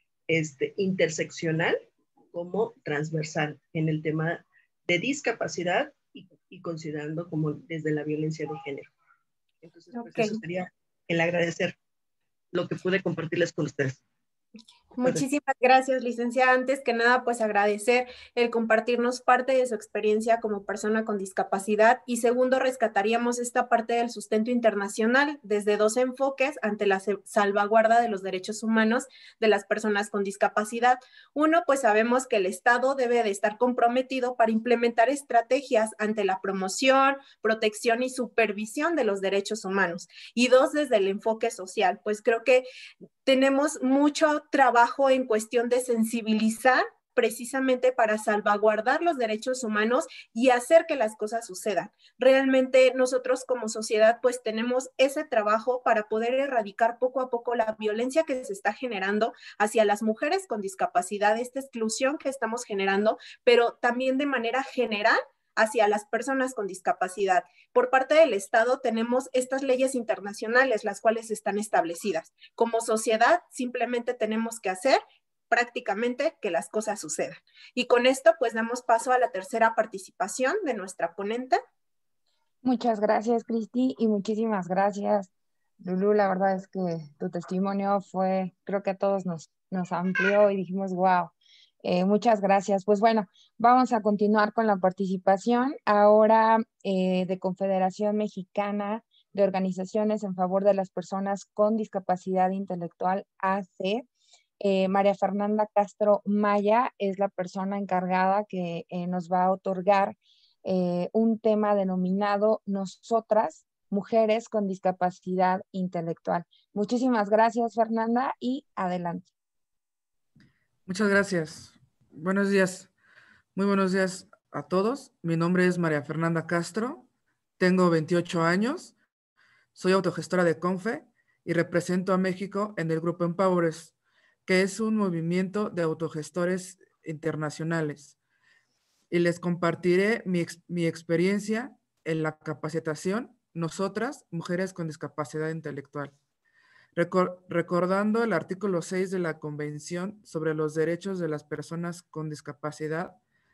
interseccional como transversal en el tema de discapacidad y considerando como desde la violencia de género. Entonces, pues Okay. eso sería el agradecer lo que pude compartirles con ustedes. Muchísimas gracias, licenciada. Antes que nada, pues agradecer el compartirnos parte de su experiencia como persona con discapacidad y segundo, rescataríamos esta parte del sustento internacional desde dos enfoques ante la salvaguarda de los derechos humanos de las personas con discapacidad. Uno, pues sabemos que el Estado debe de estar comprometido para implementar estrategias ante la promoción, protección y supervisión de los derechos humanos. Y dos, desde el enfoque social, pues creo que tenemos mucho trabajo en cuestión de sensibilizar precisamente para salvaguardar los derechos humanos y hacer que las cosas sucedan. Realmente nosotros como sociedad pues tenemos ese trabajo para poder erradicar poco a poco la violencia que se está generando hacia las mujeres con discapacidad, esta exclusión que estamos generando, pero también de manera general hacia las personas con discapacidad. Por parte del Estado tenemos estas leyes internacionales, las cuales están establecidas. Como sociedad simplemente tenemos que hacer prácticamente que las cosas sucedan. Y con esto pues damos paso a la tercera participación de nuestra ponente. Muchas gracias, Cristi, y muchísimas gracias, Lulú. La verdad es que tu testimonio fue, creo que a todos nos amplió y dijimos, wow, muchas gracias. Pues bueno, vamos a continuar con la participación ahora de Confederación Mexicana de Organizaciones en Favor de las Personas con Discapacidad Intelectual, AC. María Fernanda Castro Maya es la persona encargada que nos va a otorgar un tema denominado Nosotras, Mujeres con Discapacidad Intelectual. Muchísimas gracias, Fernanda, y adelante. Muchas gracias. Buenos días. Muy buenos días a todos. Mi nombre es María Fernanda Castro. Tengo 28 años. Soy autogestora de CONFE y represento a México en el Grupo Empowers, que es un movimiento de autogestores internacionales. Y les compartiré mi experiencia en la capacitación Nosotras, Mujeres con Discapacidad Intelectual. Recordando el artículo 6 de la Convención sobre los Derechos de las Personas con Discapacidad,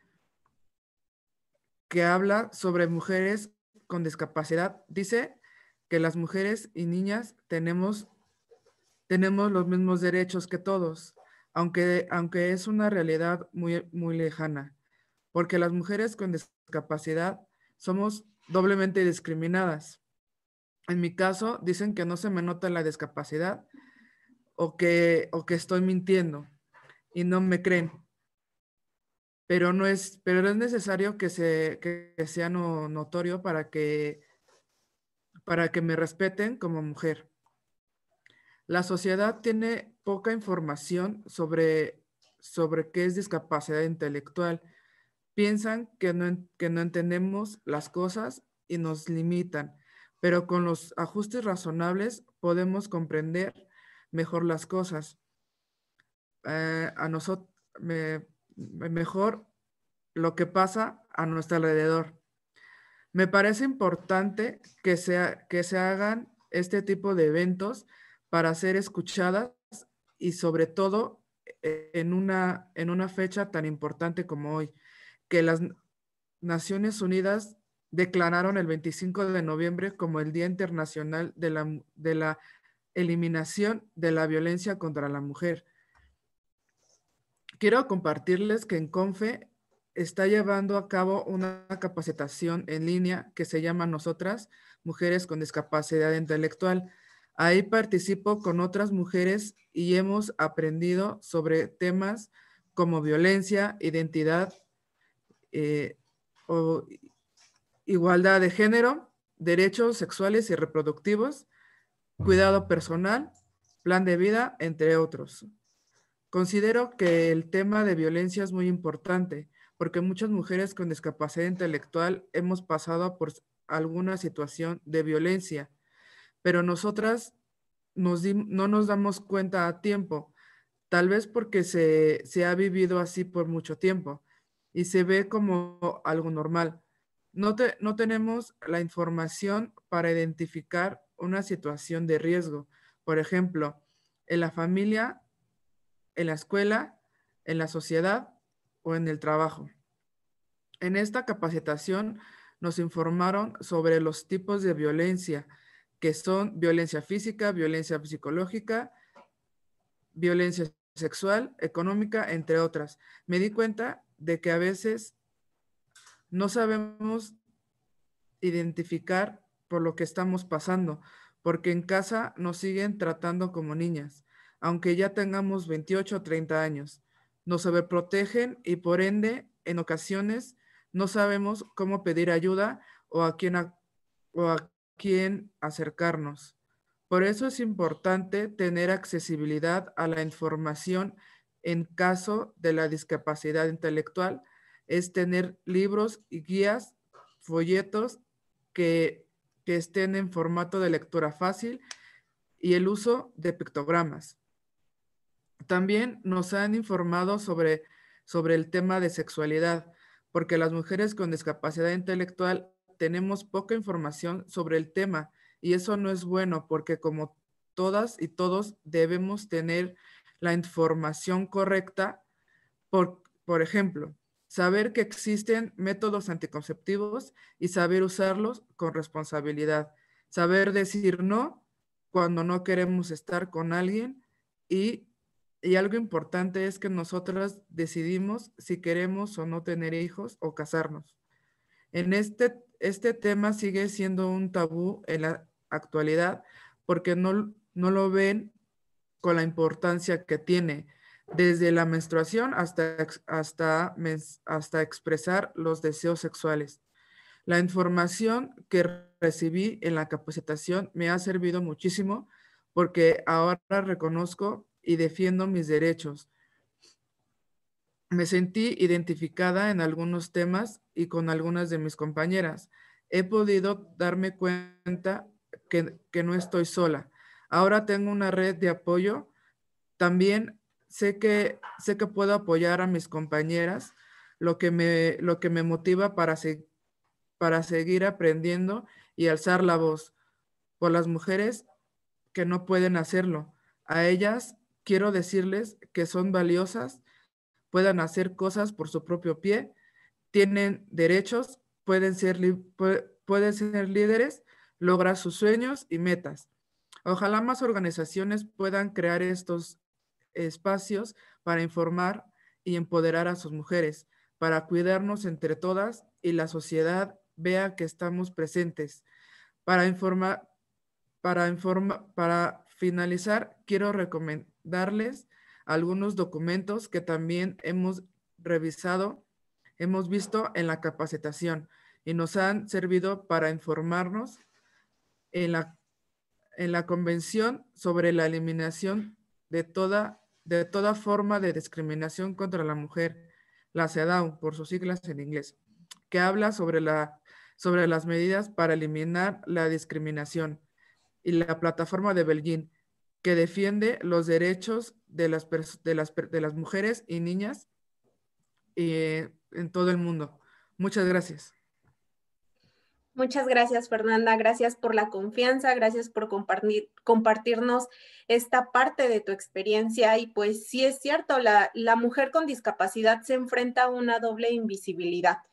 que habla sobre mujeres con discapacidad, dice que las mujeres y niñas tenemos los mismos derechos que todos, aunque es una realidad muy lejana, porque las mujeres con discapacidad somos doblemente discriminadas. En mi caso, dicen que no se me nota la discapacidad o que estoy mintiendo y no me creen. Pero es necesario que sea notorio para que me respeten como mujer. La sociedad tiene poca información sobre qué es discapacidad intelectual. Piensan que no entendemos las cosas y nos limitan, pero con los ajustes razonables podemos comprender mejor las cosas. Mejor lo que pasa a nuestro alrededor. Me parece importante que se hagan este tipo de eventos para ser escuchadas y sobre todo en una fecha tan importante como hoy, que las Naciones Unidas declararon el 25 de noviembre como el Día Internacional de la eliminación de la violencia contra la mujer. Quiero compartirles que en CONFE está llevando a cabo una capacitación en línea que se llama Nosotras, Mujeres con Discapacidad Intelectual. Ahí participo con otras mujeres y hemos aprendido sobre temas como violencia, identidad, o igualdad de género, derechos sexuales y reproductivos, cuidado personal, plan de vida, entre otros. Considero que el tema de violencia es muy importante porque muchas mujeres con discapacidad intelectual hemos pasado por alguna situación de violencia, pero nosotras no nos damos cuenta a tiempo, tal vez porque se ha vivido así por mucho tiempo y se ve como algo normal. No tenemos la información para identificar una situación de riesgo. Por ejemplo, en la familia, en la escuela, en la sociedad o en el trabajo. En esta capacitación nos informaron sobre los tipos de violencia, que son violencia física, violencia psicológica, violencia sexual, económica, entre otras. Me di cuenta de que a veces no sabemos identificar por lo que estamos pasando, porque en casa nos siguen tratando como niñas, aunque ya tengamos 28 o 30 años. Nos sobreprotegen y por ende, en ocasiones, no sabemos cómo pedir ayuda o a quién acercarnos. Por eso es importante tener accesibilidad a la información en caso de la discapacidad intelectual, es tener libros y guías, folletos que estén en formato de lectura fácil y el uso de pictogramas. También nos han informado sobre el tema de sexualidad, porque las mujeres con discapacidad intelectual tenemos poca información sobre el tema y eso no es bueno porque como todas y todos debemos tener la información correcta. Por ejemplo, saber que existen métodos anticonceptivos y saber usarlos con responsabilidad. Saber decir no cuando no queremos estar con alguien y algo importante es que nosotras decidimos si queremos o no tener hijos o casarnos. En este tema sigue siendo un tabú en la actualidad porque no lo ven con la importancia que tiene, desde la menstruación hasta expresar los deseos sexuales. La información que recibí en la capacitación me ha servido muchísimo porque ahora reconozco y defiendo mis derechos. Me sentí identificada en algunos temas y con algunas de mis compañeras. He podido darme cuenta que no estoy sola. Ahora tengo una red de apoyo. También sé que puedo apoyar a mis compañeras, lo que me motiva para seguir aprendiendo y alzar la voz por las mujeres que no pueden hacerlo. A ellas quiero decirles que son valiosas, puedan hacer cosas por su propio pie, tienen derechos, pueden ser líderes, lograr sus sueños y metas. Ojalá más organizaciones puedan crear estos espacios para informar y empoderar a sus mujeres, para cuidarnos entre todas y la sociedad vea que estamos presentes. Para finalizar, quiero recomendarles algunos documentos que también hemos revisado, hemos visto en la capacitación y nos han servido para informarnos en la Convención sobre la eliminación de toda forma de discriminación contra la mujer, la CEDAW, por sus siglas en inglés, que habla sobre las medidas para eliminar la discriminación, y la plataforma de Belgín, que defiende los derechos de las mujeres y niñas en todo el mundo. Muchas gracias. Muchas gracias, Fernanda. Gracias por la confianza, gracias por compartirnos esta parte de tu experiencia. Y pues sí es cierto, la mujer con discapacidad se enfrenta a una doble invisibilidad.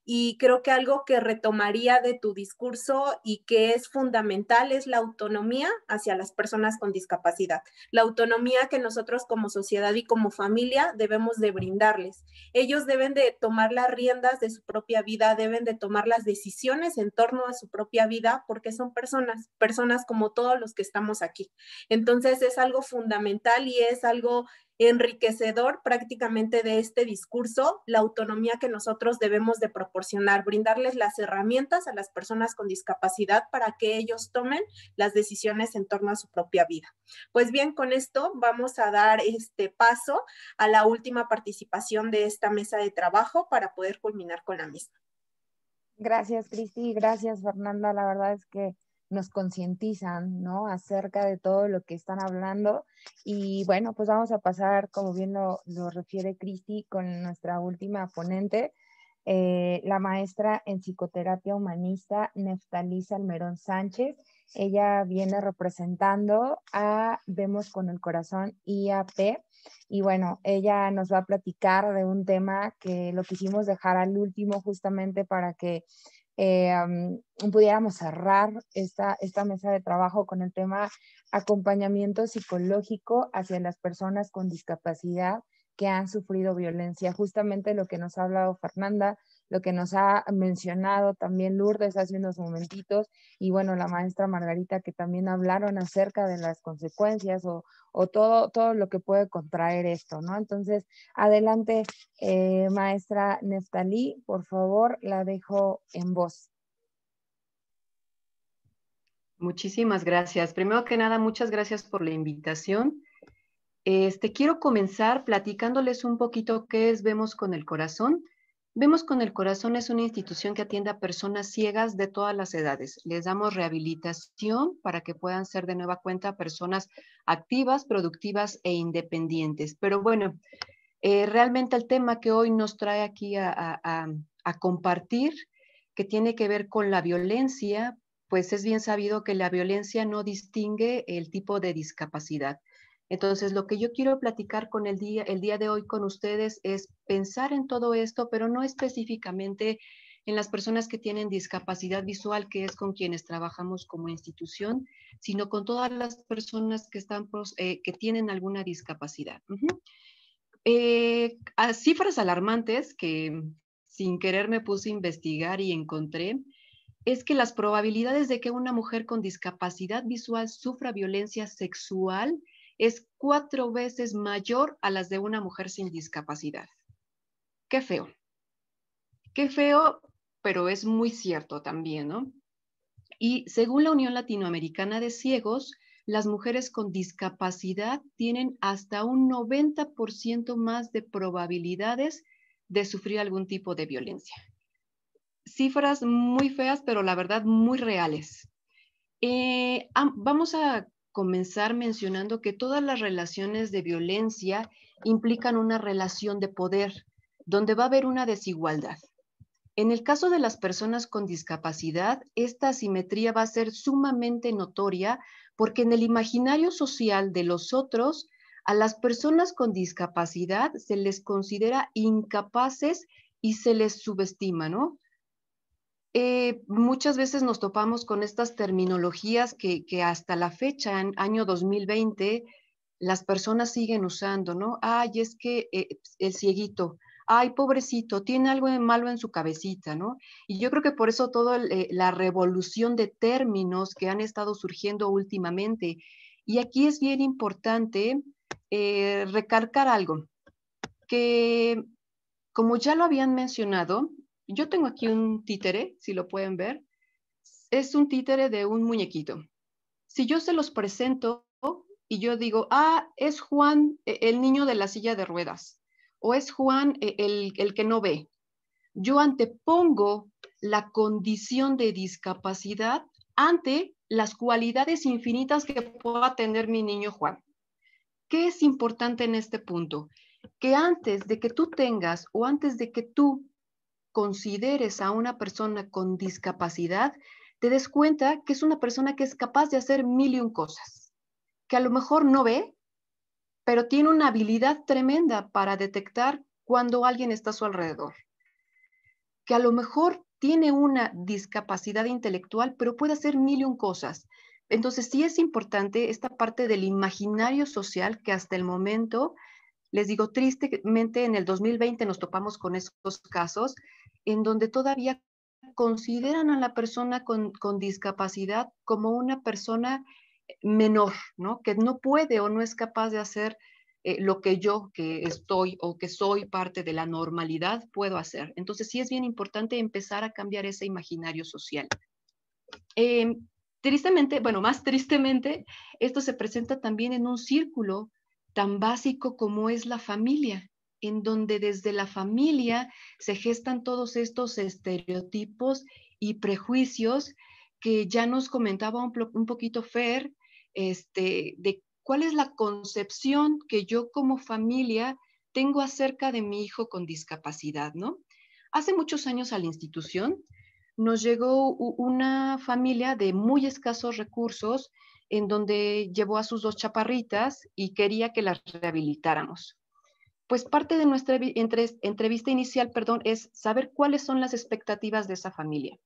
Y creo que algo que retomaría de tu discurso y que es fundamental es la autonomía hacia las personas con discapacidad. La autonomía que nosotros como sociedad y como familia debemos de brindarles. Ellos deben de tomar las riendas de su propia vida, deben de tomar las decisiones en torno a su propia vida, porque son personas como todos los que estamos aquí. Entonces es algo fundamental y es algo enriquecedor prácticamente de este discurso, la autonomía que nosotros debemos de proporcionar, brindarles las herramientas a las personas con discapacidad para que ellos tomen las decisiones en torno a su propia vida. Pues bien, con esto vamos a dar paso a la última participación de esta mesa de trabajo para poder culminar con la misma. Gracias, Cristi, gracias, Fernanda. La verdad es que nos concientizan, ¿no?, acerca de todo lo que están hablando. Y bueno, pues vamos a pasar, como bien lo refiere Cristi, con nuestra última ponente, la maestra en psicoterapia humanista, Neftalí Salmerón Sánchez. Ella viene representando a Vemos con el Corazón IAP. Y bueno, ella nos va a platicar de un tema que lo quisimos dejar al último justamente para que pudiéramos cerrar esta mesa de trabajo con el tema acompañamiento psicológico hacia las personas con discapacidad que han sufrido violencia. Justamente lo que nos ha hablado Fernanda, lo que nos ha mencionado también Lourdes hace unos momentitos, y bueno, la maestra Margarita, que también hablaron acerca de las consecuencias o todo lo que puede contraer esto, ¿no? Entonces, adelante, maestra Neftalí, por favor, la dejo en voz. Muchísimas gracias. Primero que nada, muchas gracias por la invitación. Quiero comenzar platicándoles un poquito qué es Vemos con el Corazón. Vemos con el Corazón es una institución que atiende a personas ciegas de todas las edades. Les damos rehabilitación para que puedan ser de nueva cuenta personas activas, productivas e independientes. Pero bueno, realmente el tema que hoy nos trae aquí a compartir, que tiene que ver con la violencia, pues es bien sabido que la violencia no distingue el tipo de discapacidad. Entonces, lo que yo quiero platicar con el día de hoy con ustedes es pensar en todo esto, pero no específicamente en las personas que tienen discapacidad visual, que es con quienes trabajamos como institución, sino con todas las personas que tienen alguna discapacidad. A cifras alarmantes que sin querer me puse a investigar y encontré, es que las probabilidades de que una mujer con discapacidad visual sufra violencia sexual es 4 veces mayor a las de una mujer sin discapacidad. Qué feo. Qué feo, pero es muy cierto también, ¿no? Y según la Unión Latinoamericana de Ciegos, las mujeres con discapacidad tienen hasta un 90% más de probabilidades de sufrir algún tipo de violencia. Cifras muy feas, pero la verdad muy reales. Vamos a comenzar mencionando que todas las relaciones de violencia implican una relación de poder, donde va a haber una desigualdad. En el caso de las personas con discapacidad, esta asimetría va a ser sumamente notoria porque en el imaginario social de los otros, a las personas con discapacidad se les considera incapaces y se les subestima, ¿no? Muchas veces nos topamos con estas terminologías que hasta la fecha, en año 2020, las personas siguen usando, ¿no? Ay, es que el cieguito, ay, pobrecito, tiene algo de malo en su cabecita, ¿no? Y yo creo que por eso toda la revolución de términos que han estado surgiendo últimamente. Y aquí es bien importante recalcar algo, que como ya lo habían mencionado, yo tengo aquí un títere, si lo pueden ver. Es un títere de un muñequito. Si yo se los presento y yo digo, ah, es Juan, el niño de la silla de ruedas, o es Juan, el que no ve, yo antepongo la condición de discapacidad ante las cualidades infinitas que pueda tener mi niño Juan. ¿Qué es importante en este punto? Que antes de que tú tengas o antes de que tú consideres a una persona con discapacidad, te des cuenta que es una persona que es capaz de hacer 1000 y un cosas, que a lo mejor no ve, pero tiene una habilidad tremenda para detectar cuando alguien está a su alrededor. que a lo mejor tiene una discapacidad intelectual, pero puede hacer mil y un cosas. Entonces sí es importante esta parte del imaginario social que hasta el momento, les digo, tristemente en el 2020 nos topamos con esos casos en donde todavía consideran a la persona con discapacidad como una persona menor, ¿no? Que no puede o no es capaz de hacer lo que yo, que estoy o que soy parte de la normalidad, puedo hacer. Entonces sí es bien importante empezar a cambiar ese imaginario social. Tristemente, bueno, más tristemente, esto se presenta también en un círculo tan básico como es la familia, en donde desde la familia se gestan todos estos estereotipos y prejuicios que ya nos comentaba un poquito Fer, de cuál es la concepción que yo como familia tengo acerca de mi hijo con discapacidad, ¿no? Hace muchos años a la institución nos llegó una familia de muy escasos recursos en donde llevó a sus 2 chaparritas y quería que las rehabilitáramos. Pues parte de nuestra entrevista inicial, perdón, es saber cuáles son las expectativas de esa familia.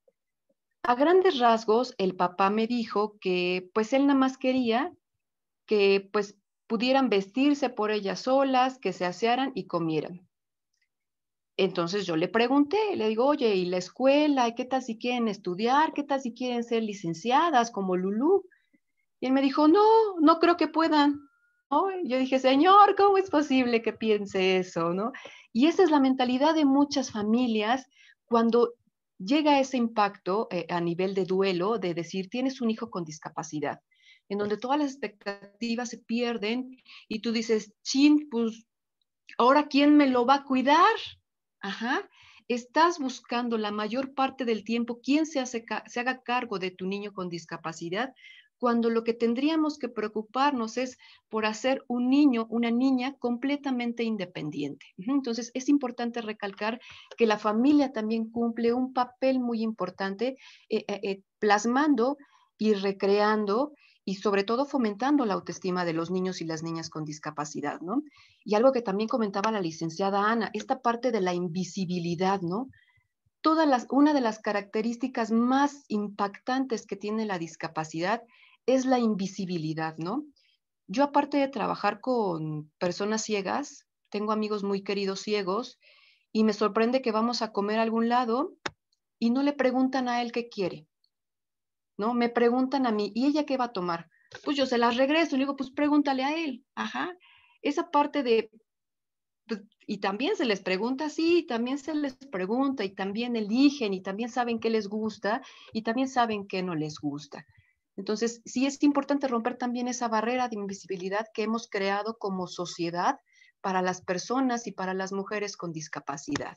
A grandes rasgos, el papá me dijo que pues él nada más quería que pues pudieran vestirse por ellas solas, que se asearan y comieran. Entonces yo le pregunté, le digo, oye, ¿y la escuela? ¿Qué tal si quieren estudiar? ¿Qué tal si quieren ser licenciadas como Lulú? Y él me dijo, no, no creo que puedan. ¿No? Yo dije, señor, ¿cómo es posible que piense eso? ¿No? Y esa es la mentalidad de muchas familias cuando llega ese impacto a nivel de duelo, de decir, tienes un hijo con discapacidad, en donde todas las expectativas se pierden y tú dices, chin, pues, ¿ahora quién me lo va a cuidar? Ajá. Estás buscando la mayor parte del tiempo quién se haga cargo de tu niño con discapacidad, cuando lo que tendríamos que preocuparnos es por hacer un niño, una niña completamente independiente. Entonces, es importante recalcar que la familia también cumple un papel muy importante plasmando y recreando y sobre todo fomentando la autoestima de los niños y las niñas con discapacidad, ¿no? Y algo que también comentaba la licenciada Ana, esta parte de la invisibilidad, ¿no? Una de las características más impactantes que tiene la discapacidad es la invisibilidad, ¿no? Yo, aparte de trabajar con personas ciegas, tengo amigos muy queridos ciegos y me sorprende que vamos a comer a algún lado y no le preguntan a él qué quiere, ¿no? Me preguntan a mí, ¿y ella qué va a tomar? Pues yo se las regreso, le digo, pues pregúntale a él, ajá. Esa parte de, pues, y también se les pregunta, sí, también se les pregunta y también eligen y también saben qué les gusta y también saben qué no les gusta. Entonces, sí es importante romper también esa barrera de invisibilidad que hemos creado como sociedad para las personas y para las mujeres con discapacidad.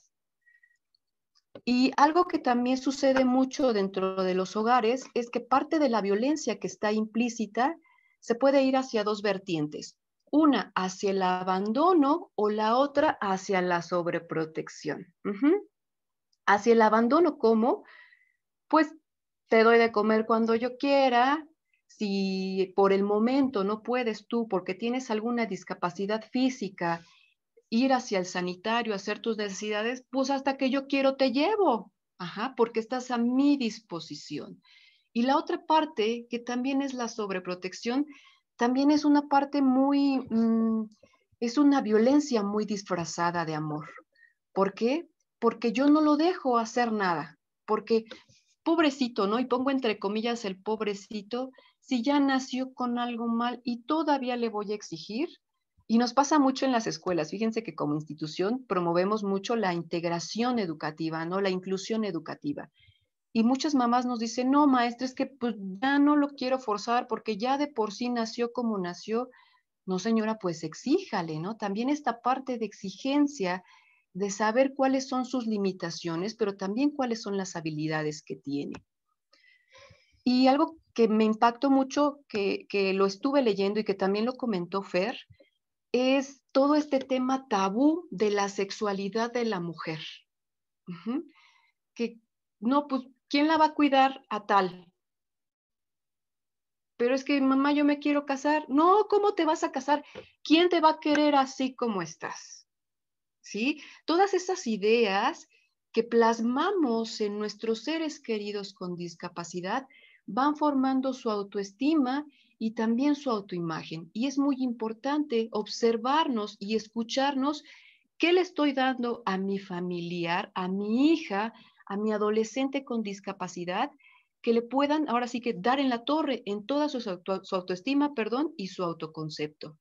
Y algo que también sucede mucho dentro de los hogares es que parte de la violencia que está implícita se puede ir hacia dos vertientes. Una hacia el abandono o la otra hacia la sobreprotección. Hacia el abandono, ¿cómo? Pues te doy de comer cuando yo quiera. Si por el momento no puedes tú porque tienes alguna discapacidad física ir hacia el sanitario, hacer tus necesidades, pues hasta que yo quiero te llevo, ajá, porque estás a mi disposición. Y la otra parte, que también es la sobreprotección, también es una parte muy, es una violencia muy disfrazada de amor. ¿Por qué? Porque yo no lo dejo hacer nada, porque pobrecito, ¿no? Y pongo entre comillas el pobrecito, si ya nació con algo mal y todavía le voy a exigir. Y nos pasa mucho en las escuelas. Fíjense que como institución promovemos mucho la integración educativa, ¿no? La inclusión educativa. Y muchas mamás nos dicen, no, maestra, es que pues ya no lo quiero forzar porque ya de por sí nació como nació. No, señora, pues exíjale, ¿no? También esta parte de exigencia, de saber cuáles son sus limitaciones, pero también cuáles son las habilidades que tiene. Y algo que me impactó mucho, que lo estuve leyendo y que también lo comentó Fer, es todo este tema tabú de la sexualidad de la mujer. Que no, pues, ¿quién la va a cuidar a tal? Pero es que, mamá, yo me quiero casar. No, ¿cómo te vas a casar? ¿Quién te va a querer así como estás? ¿Sí? Todas esas ideas que plasmamos en nuestros seres queridos con discapacidad van formando su autoestima y también su autoimagen. Y es muy importante observarnos y escucharnos qué le estoy dando a mi familiar, a mi hija, a mi adolescente con discapacidad, que le puedan ahora sí que dar en la torre en toda su autoestima, perdón, y su autoconcepto.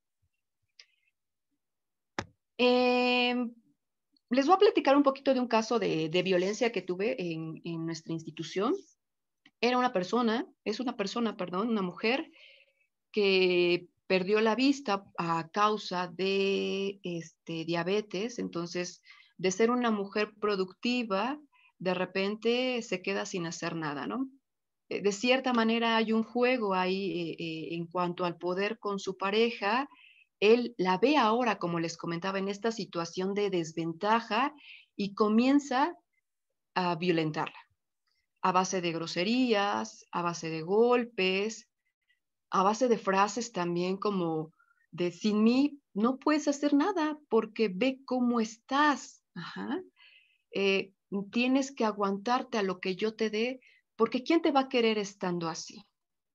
Les voy a platicar un poquito de un caso de violencia que tuve en nuestra institución. Era una persona, perdón, una mujer que perdió la vista a causa de diabetes. Entonces, de ser una mujer productiva, de repente se queda sin hacer nada, ¿no? De cierta manera hay un juego ahí en cuanto al poder con su pareja. Él la ve ahora, como les comentaba, en esta situación de desventaja y comienza a violentarla a base de groserías, a base de golpes, a base de frases también como de sin mí no puedes hacer nada porque ve cómo estás. Ajá. Tienes que aguantarte a lo que yo te dé porque ¿quién te va a querer estando así?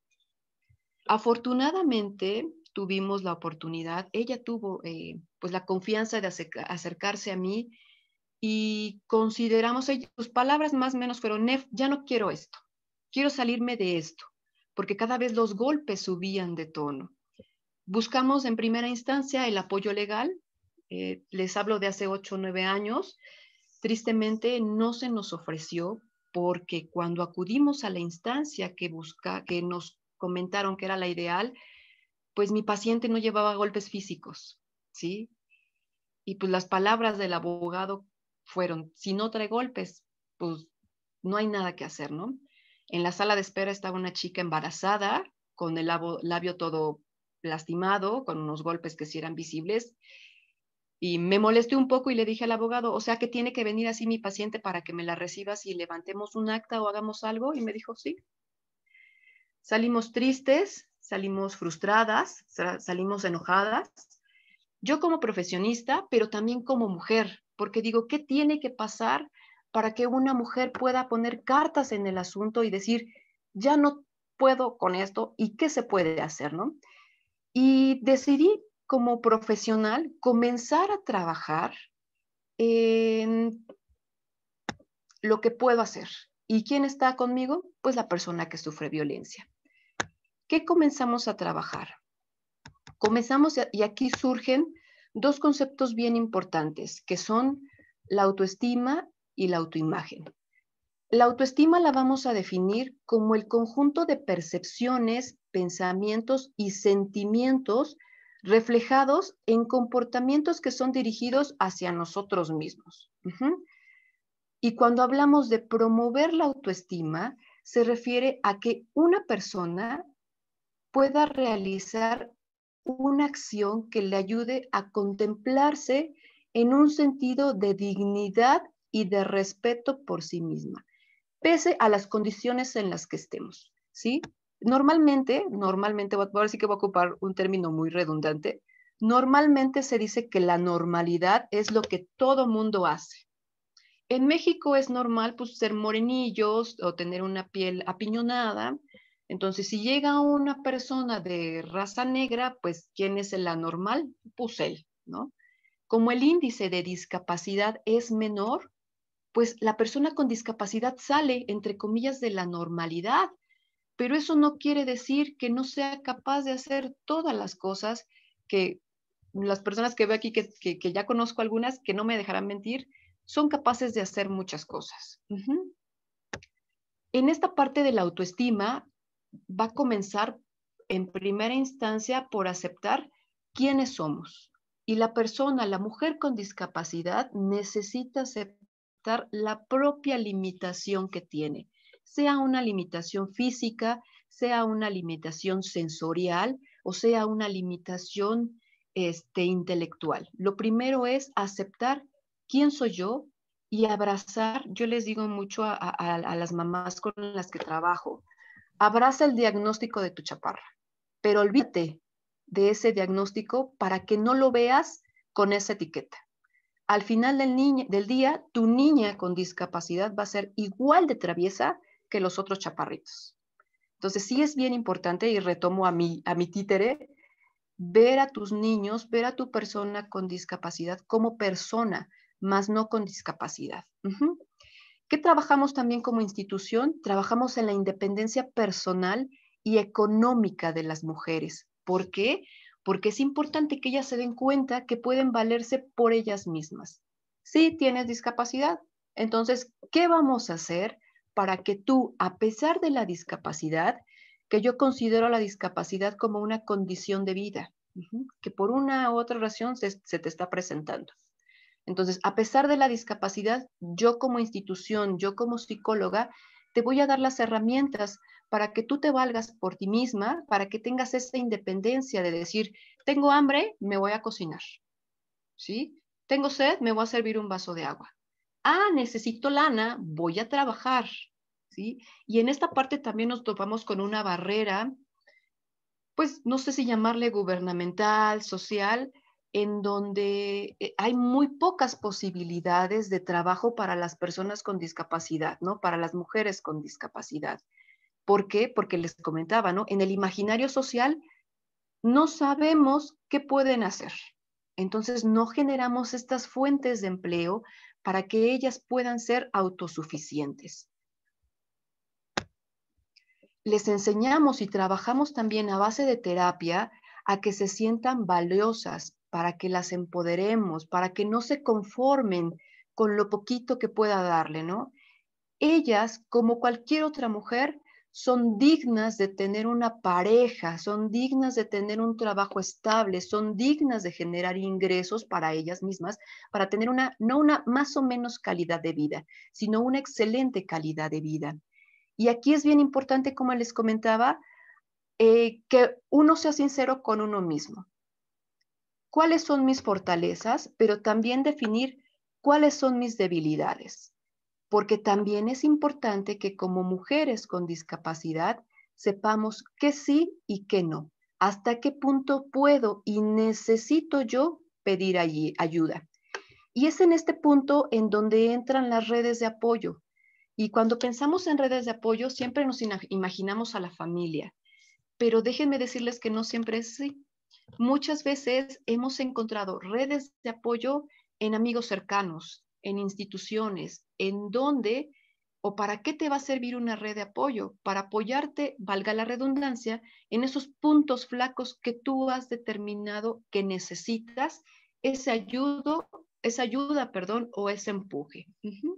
Afortunadamente tuvimos la oportunidad, ella tuvo pues la confianza de acercarse a mí y consideramos, sus palabras más o menos fueron, Nef, ya no quiero esto, quiero salirme de esto, porque cada vez los golpes subían de tono. Buscamos en primera instancia el apoyo legal, les hablo de hace 8 o 9 años, tristemente no se nos ofreció porque cuando acudimos a la instancia que nos comentaron que era la ideal, pues mi paciente no llevaba golpes físicos, ¿sí? Y pues las palabras del abogado fueron, si no trae golpes, pues no hay nada que hacer, ¿no? En la sala de espera estaba una chica embarazada, con el labio todo lastimado, con unos golpes que sí eran visibles, y me molesté un poco y le dije al abogado, o sea que tiene que venir así mi paciente para que me la recibas y levantemos un acta o hagamos algo, y me dijo, sí. Salimos tristes, salimos frustradas, salimos enojadas, yo como profesionista, pero también como mujer, porque digo, ¿qué tiene que pasar para que una mujer pueda poner cartas en el asunto y decir, ya no puedo con esto y qué se puede hacer, ¿no? Y decidí como profesional comenzar a trabajar en lo que puedo hacer. ¿Y quién está conmigo? Pues la persona que sufre violencia. ¿Qué comenzamos a trabajar? Comenzamos, y aquí surgen dos conceptos bien importantes, que son la autoestima y la autoimagen. La autoestima la vamos a definir como el conjunto de percepciones, pensamientos y sentimientos reflejados en comportamientos que son dirigidos hacia nosotros mismos. Y cuando hablamos de promover la autoestima, se refiere a que una persona pueda realizar una acción que le ayude a contemplarse en un sentido de dignidad y de respeto por sí misma, pese a las condiciones en las que estemos, ¿sí? Normalmente, ahora sí que voy a ocupar un término muy redundante, normalmente se dice que la normalidad es lo que todo mundo hace. En México es normal pues ser morenillos o tener una piel apiñonada. Entonces, si llega una persona de raza negra, pues ¿quién es el anormal? Pues él, ¿no? Como el índice de discapacidad es menor, pues la persona con discapacidad sale, entre comillas, de la normalidad. Pero eso no quiere decir que no sea capaz de hacer todas las cosas que las personas que veo aquí, que ya conozco algunas, que no me dejarán mentir, son capaces de hacer muchas cosas. En esta parte de la autoestima va a comenzar en primera instancia por aceptar quiénes somos. Y la persona, la mujer con discapacidad, necesita aceptar la propia limitación que tiene, sea una limitación física, sea una limitación sensorial o sea una limitación intelectual. Lo primero es aceptar quién soy yo y abrazar. Yo les digo mucho a las mamás con las que trabajo, abraza el diagnóstico de tu chaparra, pero olvídate de ese diagnóstico para que no lo veas con esa etiqueta. al final del día, tu niña con discapacidad va a ser igual de traviesa que los otros chaparritos. Entonces sí es bien importante, y retomo a mi títere, ver a tus niños, ver a tu persona con discapacidad como persona, más no con discapacidad. ¿Qué trabajamos también como institución? Trabajamos en la independencia personal y económica de las mujeres. ¿Por qué? Porque es importante que ellas se den cuenta que pueden valerse por ellas mismas. Sí, tienes discapacidad. Entonces, ¿qué vamos a hacer para que tú, a pesar de la discapacidad, que yo considero la discapacidad como una condición de vida, que por una u otra razón se te está presentando? Entonces, a pesar de la discapacidad, yo como institución, yo como psicóloga, te voy a dar las herramientas para que tú te valgas por ti misma, para que tengas esa independencia de decir, tengo hambre, me voy a cocinar, ¿sí? Tengo sed, me voy a servir un vaso de agua. Ah, necesito lana, voy a trabajar, ¿sí? Y en esta parte también nos topamos con una barrera, pues no sé si llamarle gubernamental, social, en donde hay muy pocas posibilidades de trabajo para las personas con discapacidad, ¿no? Para las mujeres con discapacidad. ¿Por qué? Porque les comentaba, ¿no? En el imaginario social no sabemos qué pueden hacer. Entonces no generamos estas fuentes de empleo para que ellas puedan ser autosuficientes. Les enseñamos y trabajamos también a base de terapia a que se sientan valiosas, para que las empoderemos, para que no se conformen con lo poquito que pueda darle, ¿no? Ellas, como cualquier otra mujer, son dignas de tener una pareja, son dignas de tener un trabajo estable, son dignas de generar ingresos para ellas mismas, para tener no una más o menos calidad de vida, sino una excelente calidad de vida. Y aquí es bien importante, como les comentaba, que uno sea sincero con uno mismo. ¿Cuáles son mis fortalezas? Pero también definir cuáles son mis debilidades. Porque también es importante que como mujeres con discapacidad sepamos qué sí y qué no. Hasta qué punto puedo y necesito yo pedir allí ayuda. Y es en este punto en donde entran las redes de apoyo. Y cuando pensamos en redes de apoyo, siempre nos imaginamos a la familia, pero déjenme decirles que no siempre es así. Muchas veces hemos encontrado redes de apoyo en amigos cercanos, en instituciones, en donde o para qué te va a servir una red de apoyo, para apoyarte, valga la redundancia, en esos puntos flacos que tú has determinado que necesitas esa ayuda, o ese empuje.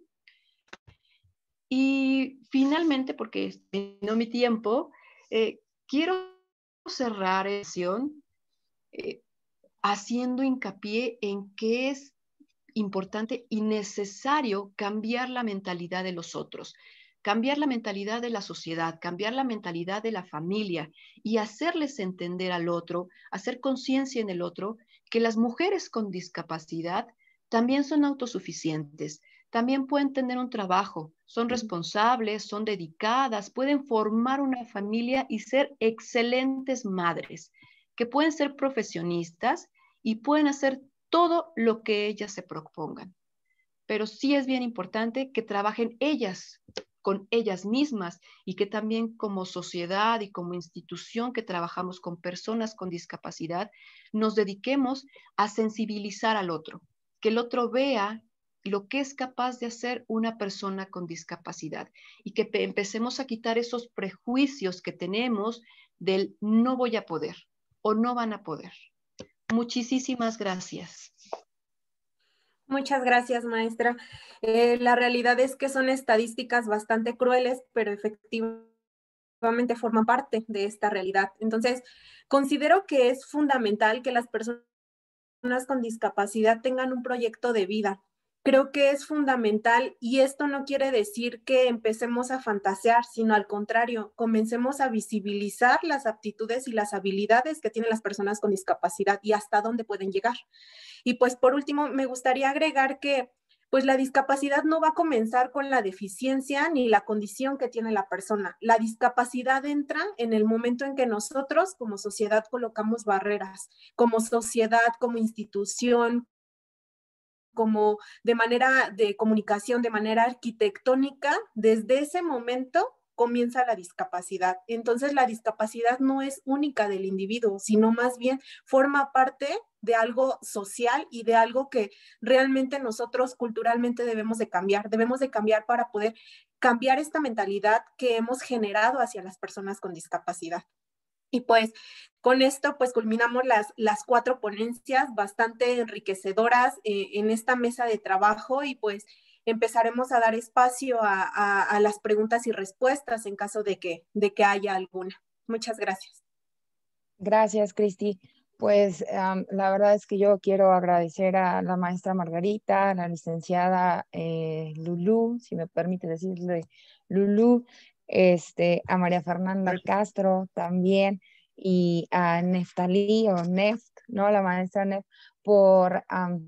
Y finalmente, porque no mi tiempo, quiero cerrar la sesión haciendo hincapié en que es importante y necesario cambiar la mentalidad de los otros, cambiar la mentalidad de la sociedad, cambiar la mentalidad de la familia y hacerles entender al otro, hacer conciencia en el otro, que las mujeres con discapacidad también son autosuficientes, también pueden tener un trabajo, son responsables, son dedicadas, pueden formar una familia y ser excelentes madres, que pueden ser profesionistas y pueden hacer todo lo que ellas se propongan. Pero sí es bien importante que trabajen ellas con ellas mismas y que también como sociedad y como institución que trabajamos con personas con discapacidad, nos dediquemos a sensibilizar al otro, que el otro vea lo que es capaz de hacer una persona con discapacidad y que empecemos a quitar esos prejuicios que tenemos del no voy a poder o no van a poder. Muchísimas gracias. Muchas gracias, maestra. La realidad es que son estadísticas bastante crueles, pero efectivamente forman parte de esta realidad. Entonces, considero que es fundamental que las personas con discapacidad tengan un proyecto de vida. Creo que es fundamental y esto no quiere decir que empecemos a fantasear, sino al contrario, comencemos a visibilizar las aptitudes y las habilidades que tienen las personas con discapacidad y hasta dónde pueden llegar. Y pues por último, me gustaría agregar que pues la discapacidad no va a comenzar con la deficiencia ni la condición que tiene la persona. La discapacidad entra en el momento en que nosotros como sociedad colocamos barreras, como sociedad, como institución, como de manera de comunicación, de manera arquitectónica, desde ese momento comienza la discapacidad. Entonces la discapacidad no es única del individuo, sino más bien forma parte de algo social y de algo que realmente nosotros culturalmente debemos de cambiar para poder cambiar esta mentalidad que hemos generado hacia las personas con discapacidad. Y pues con esto pues culminamos las 4 ponencias bastante enriquecedoras en esta mesa de trabajo, y pues empezaremos a dar espacio a las preguntas y respuestas en caso de que haya alguna. Muchas gracias. Gracias, Cristi. Pues la verdad es que yo quiero agradecer a la maestra Margarita, a la licenciada Lulú, si me permite decirle Lulú, a María Fernanda Castro también, y a Neftalí o Neft, ¿no? La maestra Neft, por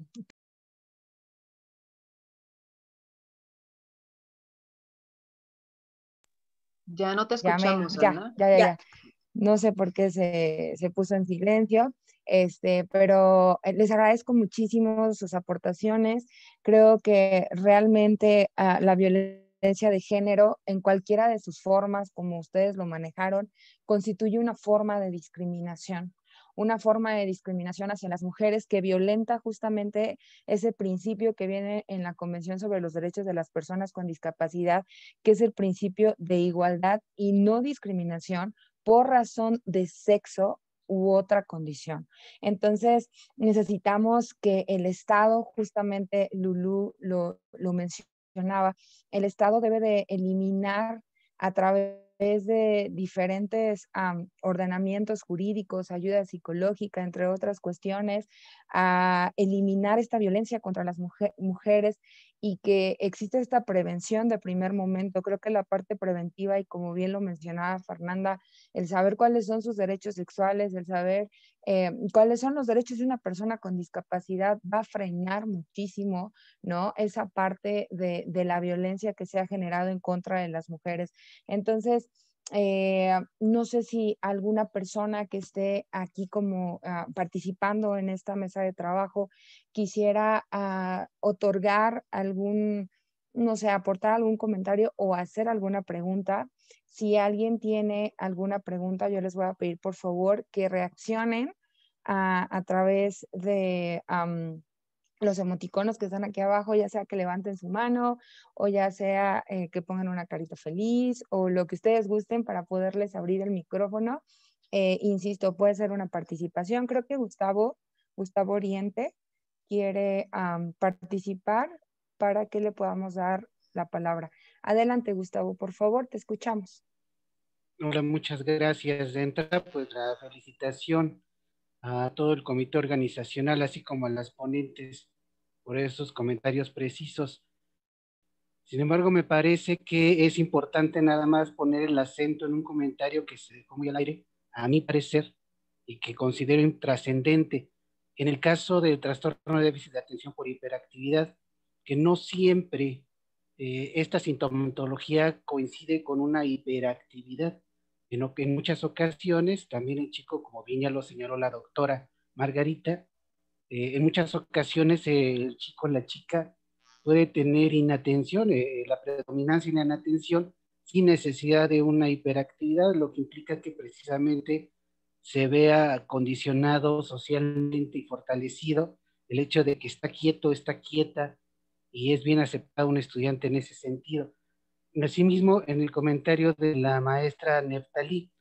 Ya no te escuchamos, Ana. Ya. No sé por qué se puso en silencio, pero les agradezco muchísimo sus aportaciones. Creo que realmente la violencia de género, en cualquiera de sus formas, como ustedes lo manejaron, constituye una forma de discriminación hacia las mujeres que violenta justamente ese principio que viene en la Convención sobre los Derechos de las Personas con Discapacidad, que es el principio de igualdad y no discriminación por razón de sexo u otra condición. Entonces, necesitamos que el Estado, justamente Lulú lo mencionaba, el Estado debe de eliminar a través de diferentes ordenamientos jurídicos, ayuda psicológica, entre otras cuestiones, a eliminar esta violencia contra las mujeres, y que existe esta prevención de primer momento. Creo que la parte preventiva, y como bien lo mencionaba Fernanda, el saber cuáles son sus derechos sexuales, el saber cuáles son los derechos de una persona con discapacidad, va a frenar muchísimo, ¿no? Esa parte de la violencia que se ha generado en contra de las mujeres. Entonces, no sé si alguna persona que esté aquí como participando en esta mesa de trabajo quisiera otorgar algún, no sé, aportar algún comentario o hacer alguna pregunta. Si alguien tiene alguna pregunta, yo les voy a pedir por favor que reaccionen a través de los emoticonos que están aquí abajo, ya sea que levanten su mano o ya sea que pongan una carita feliz o lo que ustedes gusten para poderles abrir el micrófono. Insisto, puede ser una participación. Creo que Gustavo Oriente quiere participar para que le podamos dar la palabra. Adelante, Gustavo, por favor, te escuchamos. Hola, muchas gracias. De entrada, pues la felicitación a todo el comité organizacional, así como a las ponentes por esos comentarios precisos. Sin embargo, me parece que es importante nada más poner el acento en un comentario que se dejó muy al aire, a mi parecer, y que considero intrascendente. En el caso del trastorno de déficit de atención por hiperactividad, que no siempre esta sintomatología coincide con una hiperactividad, sino que en muchas ocasiones, también el chico, como bien ya lo señaló la doctora Margarita, en muchas ocasiones el chico o la chica puede tener inatención, la predominancia en la inatención, sin necesidad de una hiperactividad, lo que implica que precisamente se vea condicionado socialmente y fortalecido el hecho de que está quieto, está quieta, y es bien aceptado un estudiante en ese sentido. Asimismo, en el comentario de la maestra Neftalí,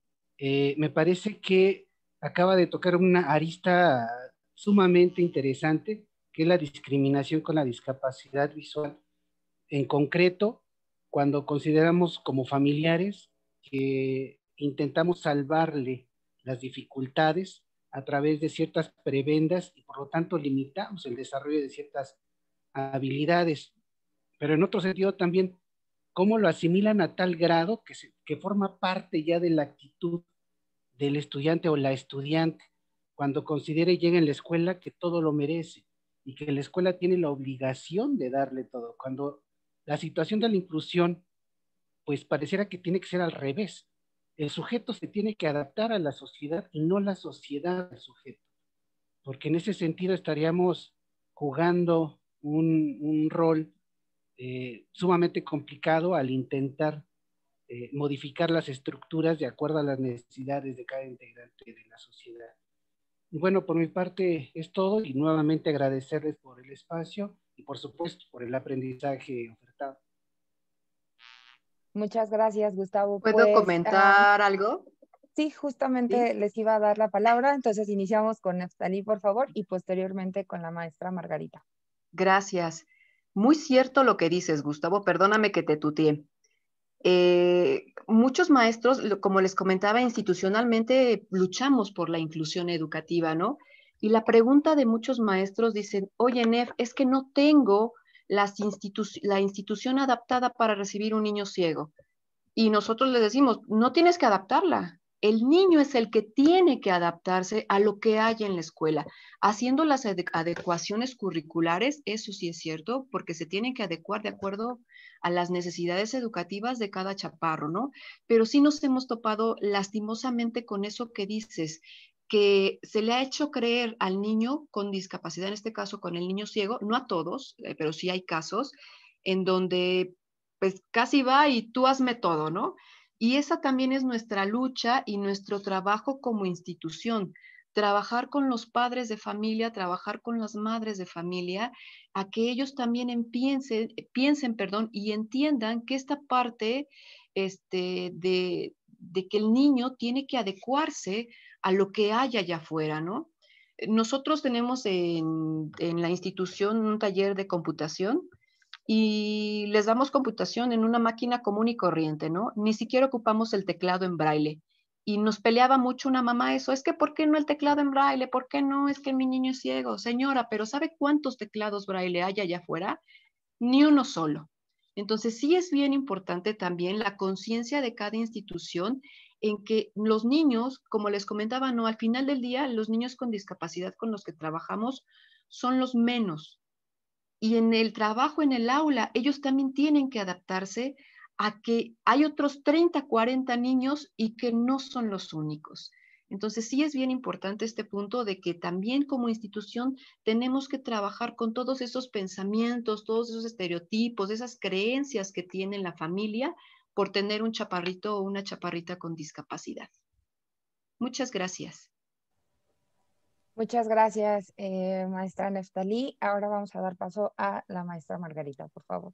me parece que acaba de tocar una arista sumamente interesante, que es la discriminación con la discapacidad visual. En concreto, cuando consideramos como familiares que intentamos salvarle las dificultades a través de ciertas prebendas y por lo tanto limitamos el desarrollo de ciertas habilidades, pero en otro sentido también cómo lo asimilan a tal grado que forma parte ya de la actitud del estudiante o la estudiante cuando considera y llega en la escuela que todo lo merece y que la escuela tiene la obligación de darle todo, cuando la situación de la inclusión pues pareciera que tiene que ser al revés. El sujeto se tiene que adaptar a la sociedad y no la sociedad al sujeto, porque en ese sentido estaríamos jugando un rol sumamente complicado al intentar modificar las estructuras de acuerdo a las necesidades de cada integrante de la sociedad. Y bueno, por mi parte es todo y nuevamente agradecerles por el espacio y por supuesto por el aprendizaje ofertado. Muchas gracias, Gustavo. ¿Puedo comentar algo? Sí, justamente ¿Sí? les iba a dar la palabra, entonces iniciamos con Neftalí, por favor, y posteriormente con la maestra Margarita. Gracias. Muy cierto lo que dices, Gustavo. Perdóname que te tuteé. Muchos maestros, como les comentaba, institucionalmente luchamos por la inclusión educativa, ¿no? Y la pregunta de muchos maestros dicen, oye, Nef, es que no tengo la institución adaptada para recibir un niño ciego. Y nosotros les decimos, no tienes que adaptarla. El niño es el que tiene que adaptarse a lo que hay en la escuela, haciendo las adecuaciones curriculares, eso sí es cierto, porque se tienen que adecuar de acuerdo a las necesidades educativas de cada chaparro, ¿no? Pero sí nos hemos topado lastimosamente con eso que dices, que se le ha hecho creer al niño con discapacidad, en este caso con el niño ciego, no a todos, pero sí hay casos en donde pues casi va y tú hazme todo, ¿no? Y esa también es nuestra lucha y nuestro trabajo como institución, trabajar con los padres de familia, trabajar con las madres de familia, a que ellos también piensen, y entiendan que esta parte de que el niño tiene que adecuarse a lo que hay allá afuera, ¿no? Nosotros tenemos en la institución un taller de computación y les damos computación en una máquina común y corriente, ¿no? Ni siquiera ocupamos el teclado en braille. Y nos peleaba mucho una mamá eso, es que ¿por qué no el teclado en braille? ¿Por qué no? Es que mi niño es ciego. Señora, pero ¿sabe cuántos teclados braille hay allá afuera? Ni uno solo. Entonces sí es bien importante también la conciencia de cada institución en que los niños, como les comentaba, no, al final del día, los niños con discapacidad con los que trabajamos son los menos. Y en el trabajo en el aula, ellos también tienen que adaptarse a que hay otros 30, 40 niños y que no son los únicos. Entonces sí es bien importante este punto de que también como institución tenemos que trabajar con todos esos pensamientos, todos esos estereotipos, esas creencias que tiene la familia por tener un chaparrito o una chaparrita con discapacidad. Muchas gracias. Muchas gracias, maestra Neftalí. Ahora vamos a dar paso a la maestra Margarita, por favor.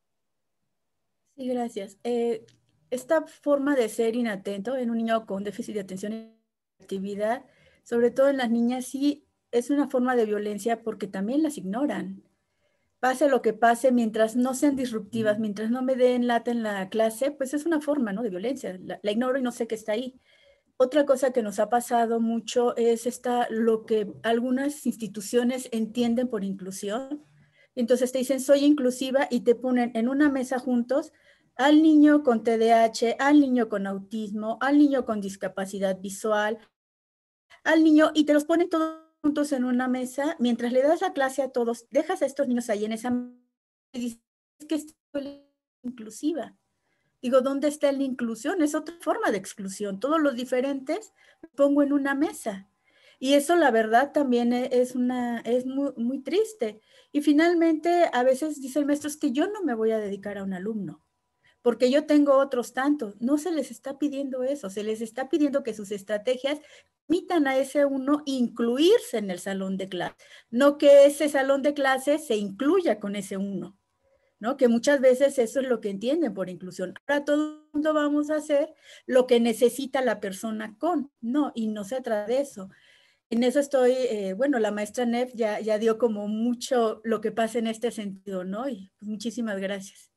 Sí, gracias. Esta forma de ser inatento en un niño con déficit de atención y actividad, sobre todo en las niñas, sí es una forma de violencia porque también las ignoran. Pase lo que pase, mientras no sean disruptivas, mientras no me den lata en la clase, pues es una forma, ¿no?, de violencia. La ignoro y no sé que está ahí. Otra cosa que nos ha pasado mucho es lo que algunas instituciones entienden por inclusión. Entonces te dicen, soy inclusiva, y te ponen en una mesa juntos al niño con TDAH, al niño con autismo, al niño con discapacidad visual, al niño, y te los ponen todos juntos en una mesa, mientras le das la clase a todos, dejas a estos niños ahí en esa mesa y dices que es inclusiva. Digo, ¿dónde está la inclusión? Es otra forma de exclusión. Todos los diferentes los pongo en una mesa. Y eso, la verdad, también es muy, muy triste. Y finalmente, a veces dice el maestro, es que yo no me voy a dedicar a un alumno, porque yo tengo otros tantos. No se les está pidiendo eso, se les está pidiendo que sus estrategias permitan a ese uno incluirse en el salón de clase, no que ese salón de clase se incluya con ese uno, ¿no? Que muchas veces eso es lo que entienden por inclusión. Ahora todo el mundo vamos a hacer lo que necesita la persona con, no, y no se trata de eso. En eso estoy, bueno, la maestra Nef ya dio como mucho lo que pasa en este sentido, ¿no? Y pues, muchísimas gracias.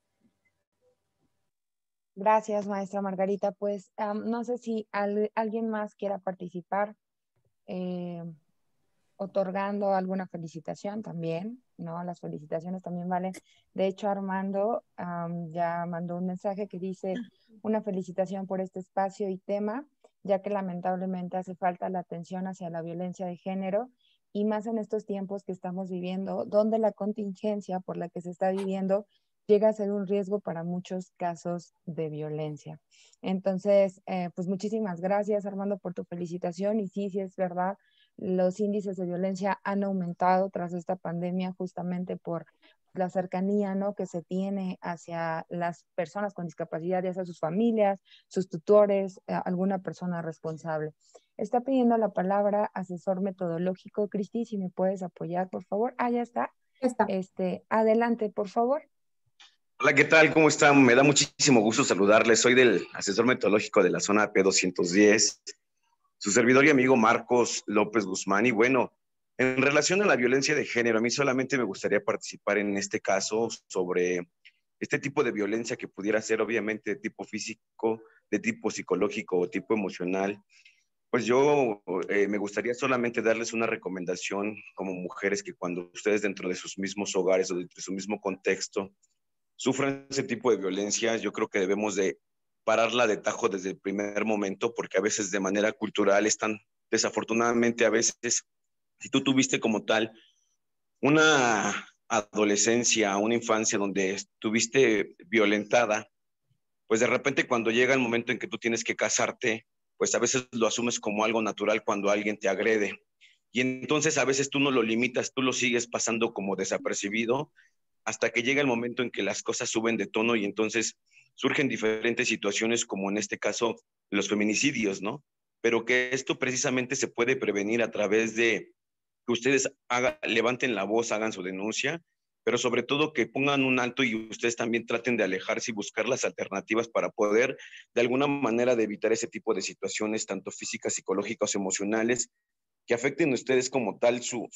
Gracias, maestra Margarita. Pues no sé si alguien más quiera participar otorgando alguna felicitación también, ¿no? Las felicitaciones también valen. De hecho, Armando ya mandó un mensaje que dice una felicitación por este espacio y tema, ya que lamentablemente hace falta la atención hacia la violencia de género y más en estos tiempos que estamos viviendo, donde la contingencia por la que se está viviendo llega a ser un riesgo para muchos casos de violencia. Entonces, pues muchísimas gracias, Armando, por tu felicitación. Y sí, sí es verdad, los índices de violencia han aumentado tras esta pandemia justamente por la cercanía, ¿no?, que se tiene hacia las personas con discapacidad, ya sea sus familias, sus tutores, alguna persona responsable. Está pidiendo la palabra asesor metodológico. Cristi, si me puedes apoyar, por favor. Ah, ya está. Está. Adelante, por favor. Hola, ¿qué tal? ¿Cómo están? Me da muchísimo gusto saludarles. Soy del asesor metodológico de la zona P210, su servidor y amigo Marcos López Guzmán. Y bueno, en relación a la violencia de género, a mí solamente me gustaría participar en este caso sobre este tipo de violencia que pudiera ser obviamente de tipo físico, de tipo psicológico o tipo emocional. Pues yo me gustaría solamente darles una recomendación como mujeres, que cuando ustedes dentro de sus mismos hogares o dentro de su mismo contexto sufran ese tipo de violencia, yo creo que debemos de pararla de tajo desde el primer momento, porque a veces de manera cultural están, desafortunadamente a veces, si tú tuviste como tal una adolescencia, una infancia donde estuviste violentada, pues de repente cuando llega el momento en que tú tienes que casarte, pues a veces lo asumes como algo natural cuando alguien te agrede. Y entonces a veces tú no lo limitas, tú lo sigues pasando como desapercibido hasta que llega el momento en que las cosas suben de tono y entonces surgen diferentes situaciones, como en este caso los feminicidios, ¿no? Pero que esto precisamente se puede prevenir a través de que ustedes levanten la voz, hagan su denuncia, pero sobre todo que pongan un alto y ustedes también traten de alejarse y buscar las alternativas para poder de alguna manera de evitar ese tipo de situaciones, tanto físicas, psicológicas, emocionales, que afecten a ustedes como tal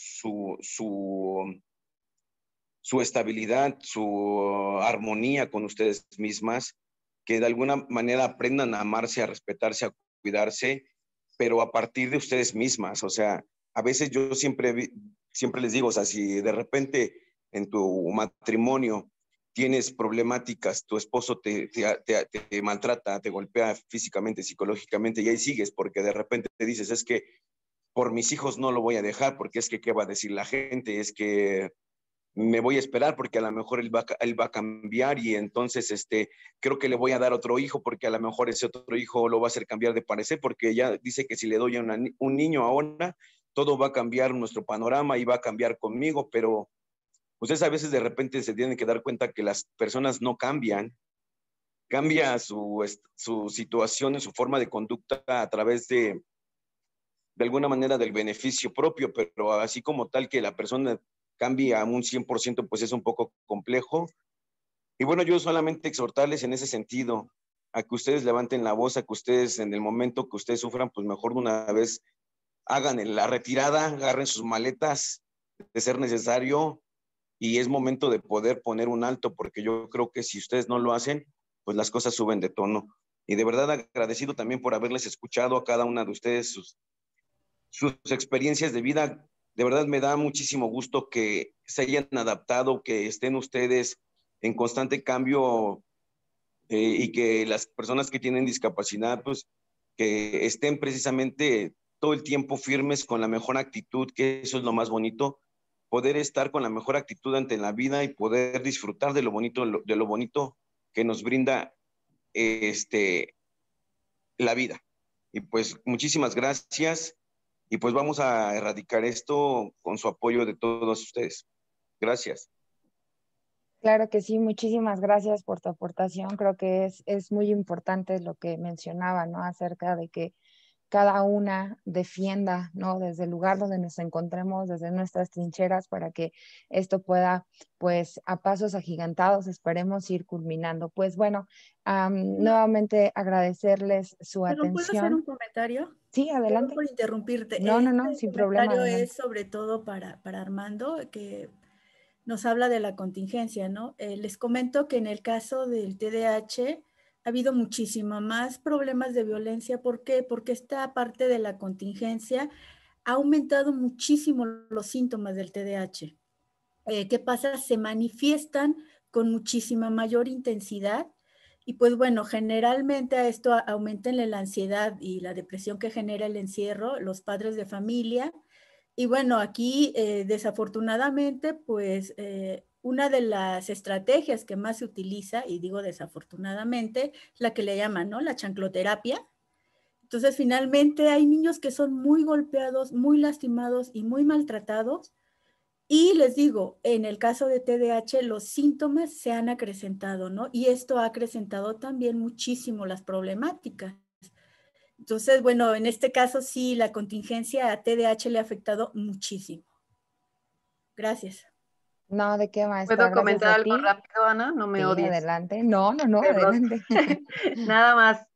su estabilidad, su armonía con ustedes mismas, que de alguna manera aprendan a amarse, a respetarse, a cuidarse, pero a partir de ustedes mismas. O sea, a veces yo siempre les digo, o sea, si de repente en tu matrimonio tienes problemáticas, tu esposo te maltrata, te golpea físicamente, psicológicamente, y ahí sigues, porque de repente te dices, es que por mis hijos no lo voy a dejar, porque es que qué va a decir la gente, es que me voy a esperar porque a lo mejor él va a cambiar y entonces creo que le voy a dar otro hijo porque a lo mejor ese otro hijo lo va a hacer cambiar de parecer, porque ella dice que si le doy a un niño ahora, todo va a cambiar nuestro panorama y va a cambiar conmigo, pero ustedes a veces de repente se tienen que dar cuenta que las personas no cambian, cambia su situación, su forma de conducta a través de alguna manera del beneficio propio, pero así como tal que la persona cambie a un 100%, pues es un poco complejo. Y bueno, yo solamente exhortarles en ese sentido, a que ustedes levanten la voz, a que ustedes en el momento que ustedes sufran, pues mejor de una vez hagan la retirada, agarren sus maletas de ser necesario y es momento de poder poner un alto, porque yo creo que si ustedes no lo hacen, pues las cosas suben de tono. Y de verdad agradecido también por haberles escuchado a cada una de ustedes sus experiencias de vida. De verdad me da muchísimo gusto que se hayan adaptado, que estén ustedes en constante cambio y que las personas que tienen discapacidad, pues que estén precisamente todo el tiempo firmes con la mejor actitud, que eso es lo más bonito, poder estar con la mejor actitud ante la vida y poder disfrutar de lo bonito que nos brinda la vida. Y pues muchísimas gracias. Y pues vamos a erradicar esto con su apoyo de todos ustedes. Gracias. Claro que sí, muchísimas gracias por tu aportación. Creo que es muy importante lo que mencionaba, ¿no? Acerca de que cada una defienda, ¿no? Desde el lugar donde nos encontremos, desde nuestras trincheras, para que esto pueda, pues, a pasos agigantados, esperemos ir culminando. Pues bueno, nuevamente agradecerles su ¿Pero puedo hacer atención. un comentario? Sí, adelante. Perdón por interrumpirte. No, sin problema. El comentario Adelante. es sobre todo para Armando, que nos habla de la contingencia, ¿no? Les comento que en el caso del TDAH ha habido muchísimo más problemas de violencia. ¿Por qué? Porque esta parte de la contingencia ha aumentado muchísimo los síntomas del TDAH. ¿Qué pasa? Se manifiestan con muchísima mayor intensidad y pues bueno, generalmente a esto aumenta la ansiedad y la depresión que genera el encierro, los padres de familia. Y bueno, aquí desafortunadamente, pues una de las estrategias que más se utiliza, y digo desafortunadamente, es la que le llaman, ¿no? La chancloterapia, Entonces, finalmente hay niños que son muy golpeados, muy lastimados y muy maltratados. Y les digo, en el caso de TDAH, los síntomas se han acrecentado, ¿no? Y esto ha acrecentado también muchísimo las problemáticas. Entonces, bueno, en este caso sí, la contingencia a TDAH le ha afectado muchísimo. Gracias. No, ¿de qué, maestra? ¿Puedo Gracias comentar a algo ti. rápido, Ana? No me Sí, odies. adelante. No, Perdón. adelante. Nada más.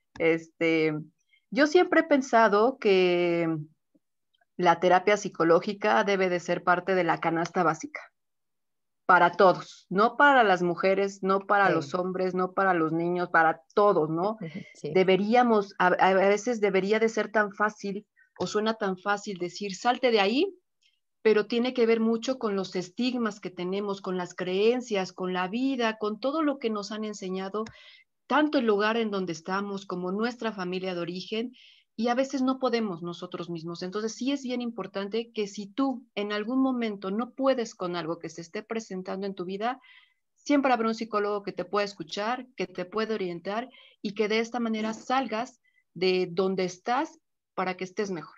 Yo siempre he pensado que la terapia psicológica debe de ser parte de la canasta básica para todos, no para las mujeres, no para los Sí, hombres, no para los niños, para todos, ¿no? sí. Deberíamos, a veces debería de ser tan fácil o suena tan fácil decir, salte de ahí, pero tiene que ver mucho con los estigmas que tenemos, con las creencias, con la vida, con todo lo que nos han enseñado, tanto el lugar en donde estamos como nuestra familia de origen, y a veces no podemos nosotros mismos. Entonces sí es bien importante que si tú en algún momento no puedes con algo que se esté presentando en tu vida, siempre habrá un psicólogo que te pueda escuchar, que te pueda orientar y que de esta manera salgas de donde estás para que estés mejor.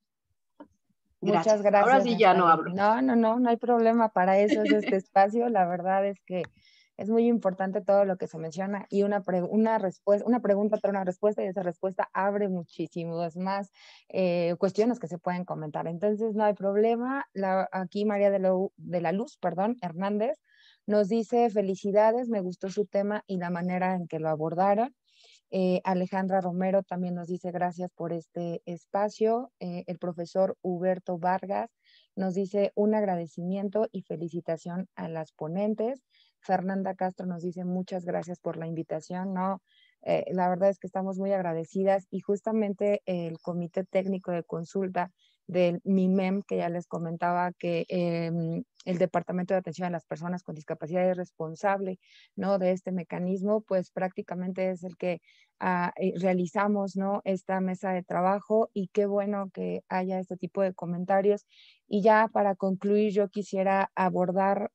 Muchas Gracias. Ahora gracias, sí ya está no bien. hablo. No hay problema, para eso es este espacio. La verdad es que es muy importante todo lo que se menciona y una pregunta trae una respuesta y esa respuesta abre muchísimas más cuestiones que se pueden comentar. Entonces, no hay problema. Aquí María de la Luz, perdón, Hernández, nos dice felicidades, me gustó su tema y la manera en que lo abordaron. Alejandra Romero también nos dice gracias por este espacio. El profesor Huberto Vargas nos dice un agradecimiento y felicitación a las ponentes. Fernanda Castro nos dice muchas gracias por la invitación, ¿no? La verdad es que estamos muy agradecidas y justamente el Comité Técnico de Consulta del MIMEM, que ya les comentaba que el Departamento de Atención a las Personas con Discapacidad es responsable, ¿no?, de este mecanismo, pues prácticamente es el que realizamos, ¿no?, esta mesa de trabajo, y qué bueno que haya este tipo de comentarios. Y ya para concluir, yo quisiera abordar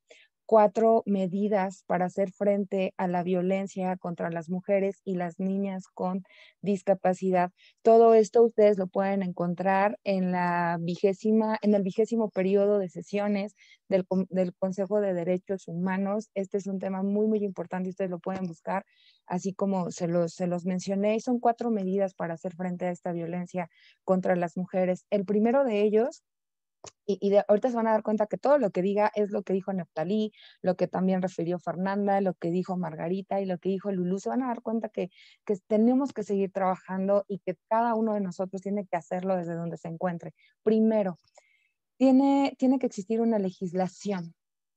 4 medidas para hacer frente a la violencia contra las mujeres y las niñas con discapacidad. Todo esto ustedes lo pueden encontrar en el 20º periodo de sesiones del Consejo de Derechos Humanos. Este es un tema muy, muy importante y ustedes lo pueden buscar, así como se los mencioné. Y son 4 medidas para hacer frente a esta violencia contra las mujeres. El primero de ellos, ahorita se van a dar cuenta que todo lo que diga es lo que dijo Neftalí, lo que también refirió Fernanda, lo que dijo Margarita y lo que dijo Lulú. Se van a dar cuenta que tenemos que seguir trabajando y que cada uno de nosotros tiene que hacerlo desde donde se encuentre. Primero, tiene que existir una legislación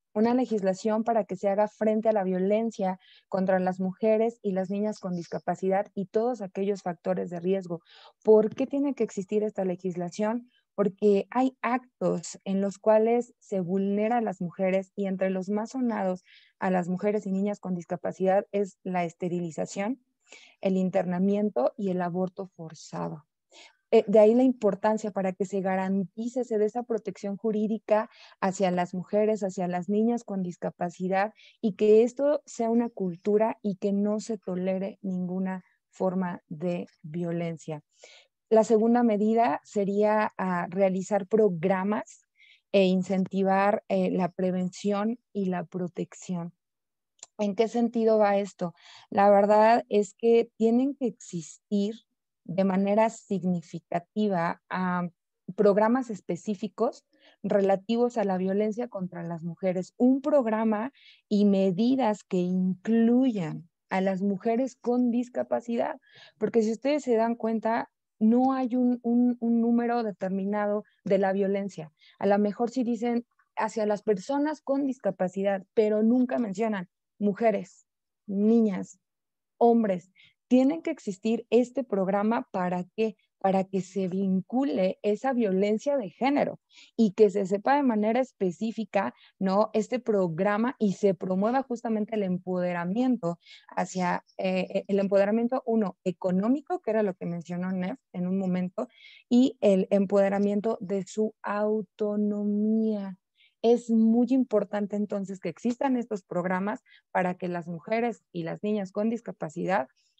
para que se haga frente a la violencia contra las mujeres y las niñas con discapacidad y todos aquellos factores de riesgo. ¿Por qué tiene que existir esta legislación? Porque hay actos en los cuales se vulnera a las mujeres, y entre los más sonados a las mujeres y niñas con discapacidad es la esterilización, el internamiento y el aborto forzado. De ahí la importancia para que se garantice, se dé esa protección jurídica hacia las mujeres, hacia las niñas con discapacidad, y que esto sea una cultura y que no se tolere ninguna forma de violencia. La segunda medida sería realizar programas e incentivar la prevención y la protección. ¿En qué sentido va esto? La verdad es que tienen que existir de manera significativa programas específicos relativos a la violencia contra las mujeres. Un programa y medidas que incluyan a las mujeres con discapacidad, porque si ustedes se dan cuenta, no hay un número determinado de la violencia. A lo mejor sí dicen hacia las personas con discapacidad, pero nunca mencionan mujeres, niñas, hombres. Tienen que existir este programa para que se vincule esa violencia de género y que se sepa de manera específica, ¿no?, este programa, y se promueva justamente el empoderamiento hacia el empoderamiento, uno, económico, que era lo que mencionó Nef en un momento, y el empoderamiento de su autonomía. Es muy importante entonces que existan estos programas para que las mujeres y las niñas con discapacidad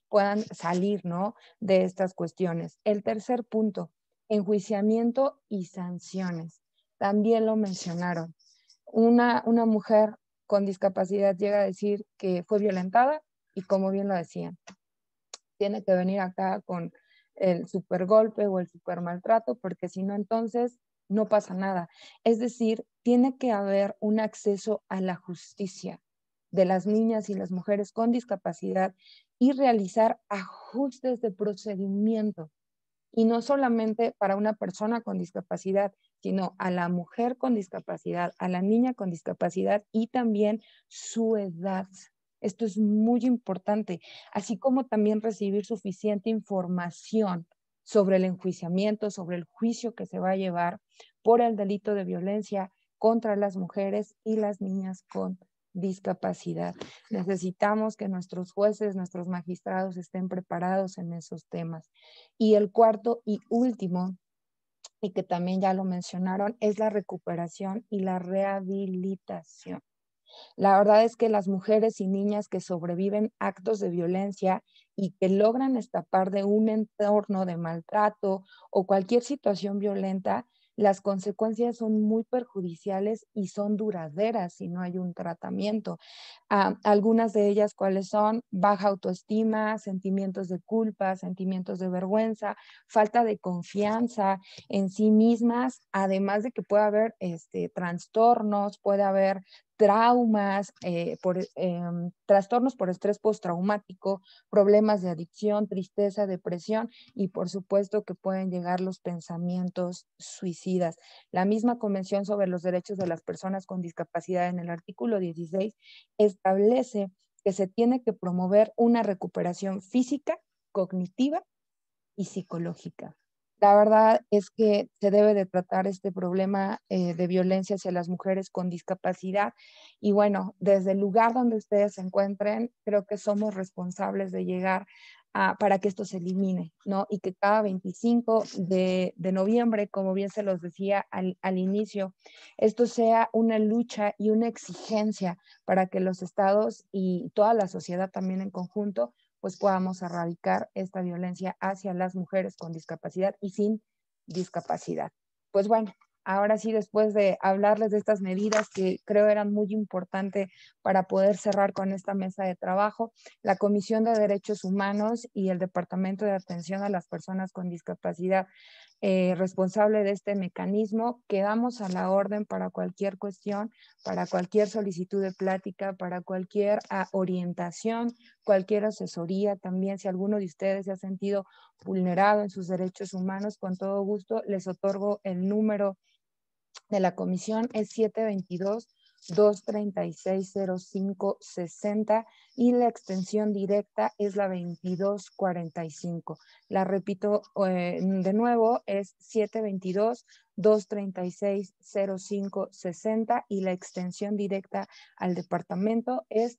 puedan salir, ¿no?, de estas cuestiones. El tercer punto, enjuiciamiento y sanciones. También lo mencionaron. Una mujer con discapacidad llega a decir que fue violentada y, como bien lo decían, tiene que venir acá con el super golpe o el super maltrato, porque si no, entonces no pasa nada. Es decir, tiene que haber un acceso a la justicia de las niñas y las mujeres con discapacidad y realizar ajustes de procedimiento. Y no solamente para una persona con discapacidad, sino a la mujer con discapacidad, a la niña con discapacidad y también su edad. Esto es muy importante, así como también recibir suficiente información sobre el enjuiciamiento, sobre el juicio que se va a llevar por el delito de violencia contra las mujeres y las niñas con discapacidad. Necesitamos que nuestros jueces, nuestros magistrados estén preparados en esos temas. Y el cuarto y último, y que también ya lo mencionaron, es la recuperación y la rehabilitación. La verdad es que las mujeres y niñas que sobreviven actos de violencia y que logran escapar de un entorno de maltrato o cualquier situación violenta, las consecuencias son muy perjudiciales y son duraderas si no hay un tratamiento. Algunas de ellas, ¿cuáles son? Baja autoestima, sentimientos de culpa, sentimientos de vergüenza, falta de confianza en sí mismas, además de que puede haber trastornos, puede haber traumas, trastornos por estrés postraumático, problemas de adicción, tristeza, depresión y por supuesto que pueden llegar los pensamientos suicidas. La misma Convención sobre los Derechos de las Personas con Discapacidad en el artículo 16 establece que se tiene que promover una recuperación física, cognitiva y psicológica. La verdad es que se debe de tratar este problema de violencia hacia las mujeres con discapacidad y bueno, desde el lugar donde ustedes se encuentren, creo que somos responsables de llegar para que esto se elimine, ¿no? Y que cada 25 de noviembre, como bien se los decía al inicio, esto sea una lucha y una exigencia para que los estados y toda la sociedad también en conjunto pues podamos erradicar esta violencia hacia las mujeres con discapacidad y sin discapacidad. Pues bueno, ahora sí, después de hablarles de estas medidas que creo eran muy importantes para poder cerrar con esta mesa de trabajo, la Comisión de Derechos Humanos y el Departamento de Atención a las Personas con Discapacidad responsable de este mecanismo, quedamos a la orden para cualquier cuestión, para cualquier solicitud de plática, para cualquier orientación, cualquier asesoría. También si alguno de ustedes se ha sentido vulnerado en sus derechos humanos, con todo gusto les otorgo el número de la comisión, es 722-236-0560 y la extensión directa es la 2245. La repito de nuevo, es 722-236-0560 y la extensión directa al departamento es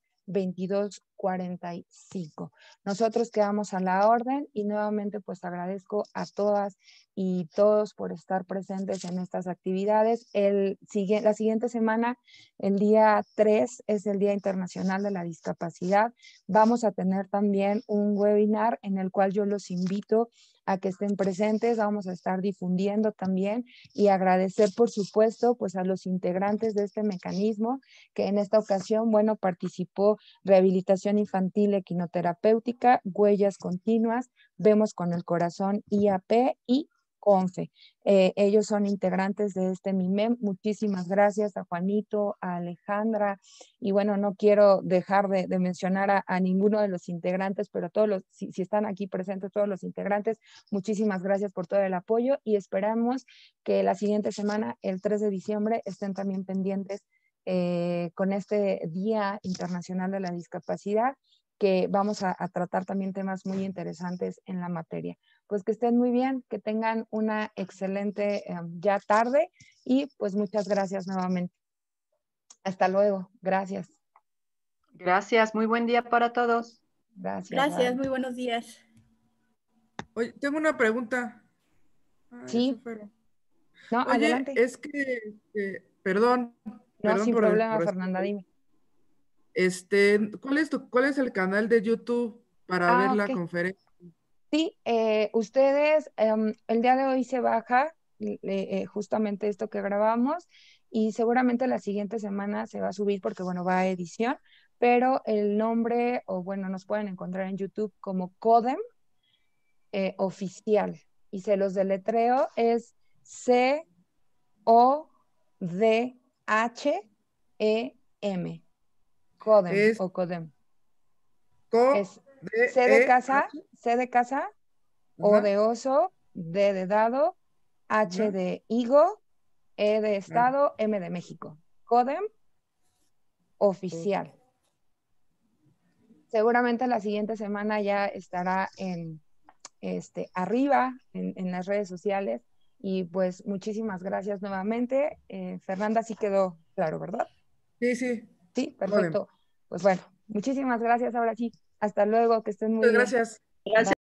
2245. Nosotros quedamos a la orden y nuevamente pues agradezco a todas y todos por estar presentes en estas actividades. La siguiente semana, el día 3, es el Día Internacional de la Discapacidad. Vamos a tener también un webinar en el cual yo los invito a que estén presentes. Vamos a estar difundiendo también y agradecer, por supuesto, pues a los integrantes de este mecanismo que en esta ocasión, bueno, participó Rehabilitación Infantil Equinoterapéutica, Huellas Continuas, Vemos con el Corazón, IAP y CONFE. Ellos son integrantes de este MIMEM. Muchísimas gracias a Juanito, a Alejandra, y bueno, no quiero dejar de mencionar a ninguno de los integrantes, pero todos si están aquí presentes todos los integrantes, muchísimas gracias por todo el apoyo y esperamos que la siguiente semana, el 3 de diciembre, estén también pendientes con este Día Internacional de la Discapacidad, que vamos a tratar también temas muy interesantes en la materia. Pues que estén muy bien, que tengan una excelente ya tarde y pues muchas gracias nuevamente. Hasta luego, gracias. Gracias, muy buen día para todos. Gracias. Gracias, bye. muy buenos días. Oye, tengo una pregunta. Sí. No, oye, adelante. es que, perdón sin problema, por Fernanda, dime. ¿cuál es el canal de YouTube? para ver la ok. conferencia. Sí, ustedes, el día de hoy se baja justamente esto que grabamos y seguramente la siguiente semana se va a subir porque, bueno, va a edición, pero el nombre, o bueno, nos pueden encontrar en YouTube como Codem oficial y se los deletreo, es CODHEM, Codem Es o Codem. co Es de C de casa, O ajá, de oso, D de dado, H ajá, de higo, E de ah, estado, M de México. Codem oficial. Seguramente la siguiente semana ya estará arriba en las redes sociales. Y pues muchísimas gracias nuevamente. Fernanda, sí quedó claro, ¿verdad? sí, sí, Sí, Codem. perfecto. Pues bueno, muchísimas gracias. Ahora sí, hasta luego, que estén muy Muchas bien. gracias. Gracias.